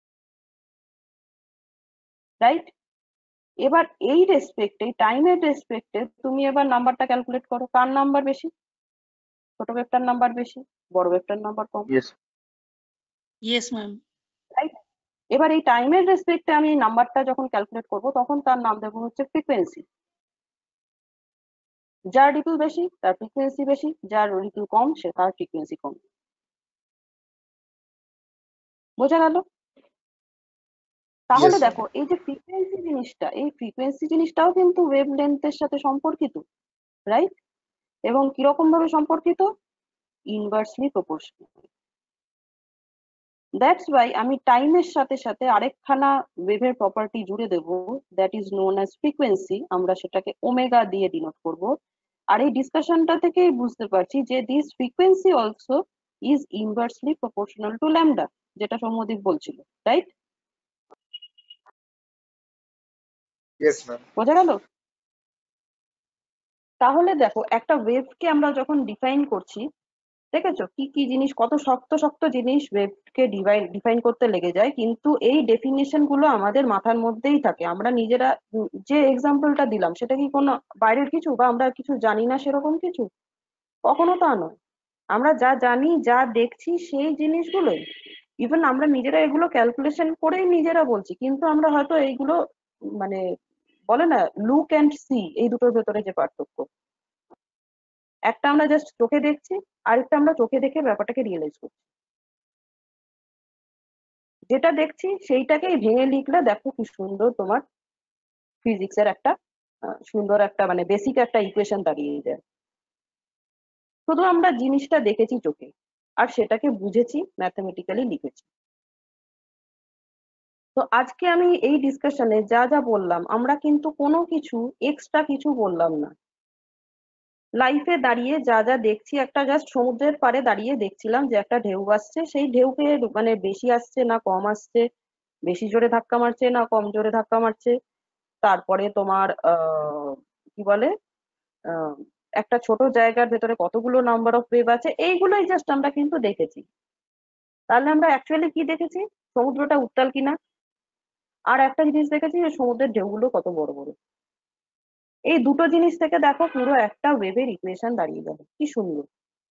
রাইট? এবার এই রেসপেক্টে, টাইমের রেসপেক্টে তুমি এবার নাম্বারটা ক্যালকুলেট করো, কার নাম্বার বেশি? ছোট ওয়েভটার নাম্বার বেশি, বড় ওয়েভটার নাম্বার কম, ইয়েস। Yes ma'am. রাইট? এবার এই টাইমের রেসপেক্টে আমি নাম্বারটা যখন ক্যালকুলেট করব তখন তার নাম দেবো হচ্ছে ফ্রিকোয়েন্সি। যার রিপল বেশি তার ফ্রিকোয়েন্সি বেশি, যার রিপল কম সে তার ফ্রিকোয়েন্সি কম। বোঝা গেল? তাহলে Yes, দেখো এই যে ফ্রিকোয়েন্সি জিনিসটা, এই ফ্রিকোয়েন্সি জিনিসটাও কিন্তু ওয়েভ লেন্থের সাথে সম্পর্কিত, রাইট? এবং কিরকম ভাবে সম্পর্কিত? Inversely proportional. দ্যাটস ওয়াই আমি টাইমের সাথে সাথে আরেকখানা ওয়েভের প্রপার্টি জুড়ে দেব, that is known as frequency, আমরা সেটাকে ওমেগা দিয়ে ডিনোট করব। আর এই ডিসকাশনটা থেকেই বুঝতে পারছি যে this frequency also is inversely proportional to lambda, যেটা সৌম্যদীপ বলছিল, রাইট? Yes ma'am. বোঝা গেল? তাহলে দেখো, একটা ওয়েভকে আমরা যখন ডিফাইন করছি, দেখেছো কি কি জিনিস, কত শক্ত শক্ত জিনিস ওয়েভকে ডিফাইন করতে লেগে যায়, কিন্তু এই ডেফিনেশন গুলো আমাদের মাথার মধ্যেই থাকে। আমরা নিজেরা যে এক্সাম্পলটা দিলাম সেটা কি কোনো বাইরের কিছু, বা আমরা কিছু জানি না সেরকম কিছু? কখনো তা নয়। আমরা যা জানি, যা দেখছি, সেই জিনিসগুলোই, ইভেন আমরা নিজেরা এগুলো ক্যালকুলেশন করেই নিজেরা বলছি, কিন্তু আমরা হয়তো এইগুলো মানে বলে না লুক অ্যান্ড সি, এই দুটোর ভেতরে যে পার্থক্য, একটা আমরা জাস্ট চোখে দেখছি, আরেকটা আমরা চোখে দেখে ব্যাপারটাকে রিয়েলাইজ করছি। যেটা দেখছি সেইটাকেই ভেঙে লিখলে দেখো কি সুন্দর তোমার ফিজিক্সের একটা সুন্দর একটা মানে বেসিক একটা ইকুয়েশন দাঁড়িয়ে যায়। শুধু আমরা জিনিসটা দেখেছি চোখে, আর সেটাকে বুঝেছি, ম্যাথমেটিক্যালি লিখেছি। তো আজকে আমি এই ডিসকাশনে যা যা বললাম, আমরা কিন্তু কোনো কিছু এক্সট্রা কিছু বললাম না। লাইফে দাঁড়িয়ে যা যা দেখছি, একটা জাস্ট সমুদ্রের পাড়ে দাঁড়িয়ে দেখছিলাম যে একটা ঢেউ আসছে, সেই ঢেউকে মানে বেশি আসছে না কম আসছে, বেশি জোরে ধাক্কা মারছে না কম জোরে ধাক্কা মারছে, তারপরে তোমার কি বলে আহ, একটা ছোট জায়গার ভেতরে কতগুলো নাম্বার অফ ওয়েভ আছে, এইগুলোই জাস্ট আমরা কিন্তু দেখেছি। তাহলে আমরা অ্যাকচুয়ালি কি দেখেছি? সমুদ্রটা উত্তাল কিনা, আর একটা জিনিস দেখেছি যে সমুদ্রের ঢেউগুলো কত বড় বড়। এই দুটো জিনিস থেকে দেখো পুরো একটা ওয়েভের ইকুয়েশন দাঁড়িয়ে গেল, কি সুন্দর।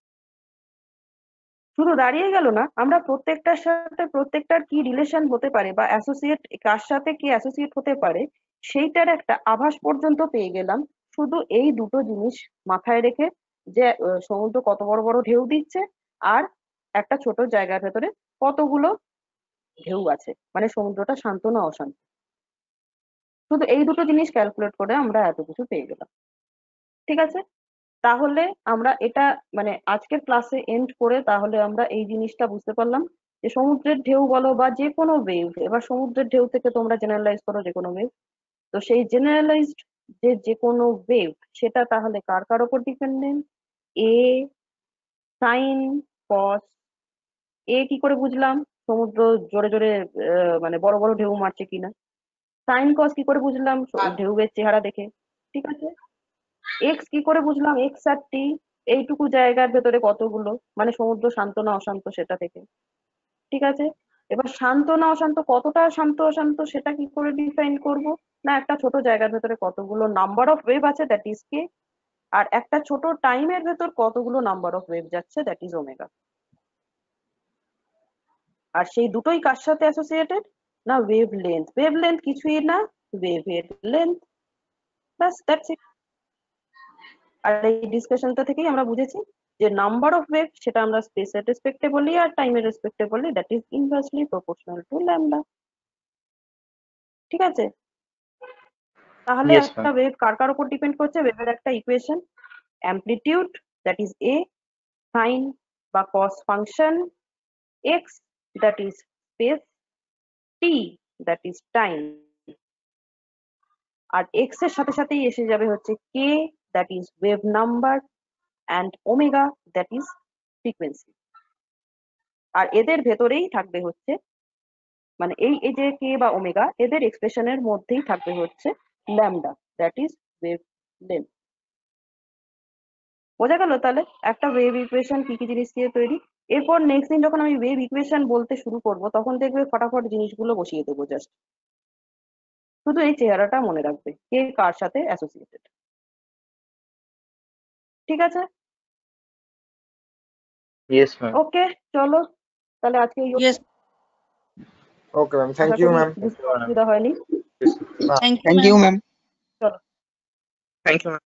শুধু দাঁড়িয়ে গেল না, আমরা প্রত্যেকটার সাথে প্রত্যেকটার কি রিলেশন হতে পারে বা অ্যাসোসিয়েট, কার সাথে কি অ্যাসোসিয়েট হতে পারে, সেইটার একটা আভাস পর্যন্ত পেয়ে গেলাম শুধু এই দুটো জিনিস মাথায় রেখে, যে সমুদ্র কত বড় বড় ঢেউ দিচ্ছে, আর একটা ছোট জায়গার ভেতরে কতগুলো ঢেউ আছে, মানে সমুদ্রটা শান্ত না অশান্ত। শুধু এই দুটো জিনিস ক্যালকুলেট করে আমরা এত কিছু পেয়ে গেলাম। ঠিক আছে, তাহলে আমরা এটা মানে আজকের ক্লাসে এন্ড করে তাহলে আমরা এই জিনিসটা বুঝতে পারলাম যে সমুদ্রের ঢেউ বলো বা যে কোনো ওয়েভ, এবার সমুদ্রের ঢেউ থেকে তোমরা জেনারেলাইজ করো যে কোনো ওয়েভ, তো সেই জেনারেলাইজড যে কোনো ওয়েভ, সেটা তাহলে কার কার উপর ডিপেন্ডেন্ট? এ সাইন কস। এ কি করে বুঝলাম? সমুদ্র জোরে জোরে মানে বড় বড় ঢেউ মারছে কিনা। সাইন কস কি করে বুঝলাম? ঢেউয়ের চেহারা দেখে। ঠিক আছে, এক্স কি করে বুঝলাম? এক্স আর টি, এইটুকু জায়গার ভেতরে কতগুলো, মানে সমুদ্র শান্ত না অশান্ত সেটা থেকে। ঠিক আছে, এবার শান্ত না অশান্ত, কতটা শান্ত অশান্ত সেটা কি করে ডিফাইন করব? না, একটা ছোট জায়গার ভেতরে কতগুলো নাম্বার অফ ওয়েভ আছে, দ্যাট ইজ কে, আর একটা ছোট টাইমের ভেতর কতগুলো নাম্বার অফ ওয়েভ যাচ্ছে, দ্যাট ইজ ওমেগা। আর সেই দুটোই কার সাথে অ্যাসোসিয়েটেড? না ওয়েভ লেন্থ। ওয়েভ লেন্থ কিছুই না, ওয়েভের লেন্থ, ব্যাস দ্যাটস ইট। আর এই ডিসকাশনটা থেকেই আমরা বুঝেছি যে নাম্বার অফ ওয়েভ সেটা আমরা স্পেসের রেসপেক্টে বলি, আর টাইমের রেসপেক্টে বলি, that is inversely proportional to lambda. ঠিক আছে, তাহলে ইয়েস একটা ম্যাম। ওয়েভ কার কার উপর ডিপেন্ড করছে? ওয়েভের একটা ইকুয়েশন, amplitude that is A, sine বা cos function, x that is space, t that is time, আর এক্স এর সাথে সাথেই এসে যাবে হচ্ছে k that is wave number, and omega that is frequency. আর এদের ভেতরেই থাকবে হচ্ছে মানে এই এই যে কে বা ওমেগা, এদের এক্সপ্রেশনের মধ্যেই থাকবে হচ্ছে lambda that is wave length. বোঝা গেল তাহলে একটা ওয়েভ ইকুয়েশন কি কি জিনিস দিয়ে তৈরি? এরপর নেক্সট দিন যখন আমি ওয়েভ ইকুয়েশন বলতে শুরু করব, তখন দেখবে ফটাফট জিনিসগুলো বসিয়ে দেবো জাস্ট, শুধু এই চেহারাটা মনে রাখবে কে কার সাথে অ্যাসোসিয়েটেড। ঠিক আছে, ইয়েস ম্যাম। ওকে, চলো তাহলে আজকে এই ইয়েস, ওকে ম্যাম, থ্যাংক আশা ইউ করি ম্যাম। বুঝতে অসুবিধা হয়নি। Thank you thank you ma'am. চলো। Thank you ma'am.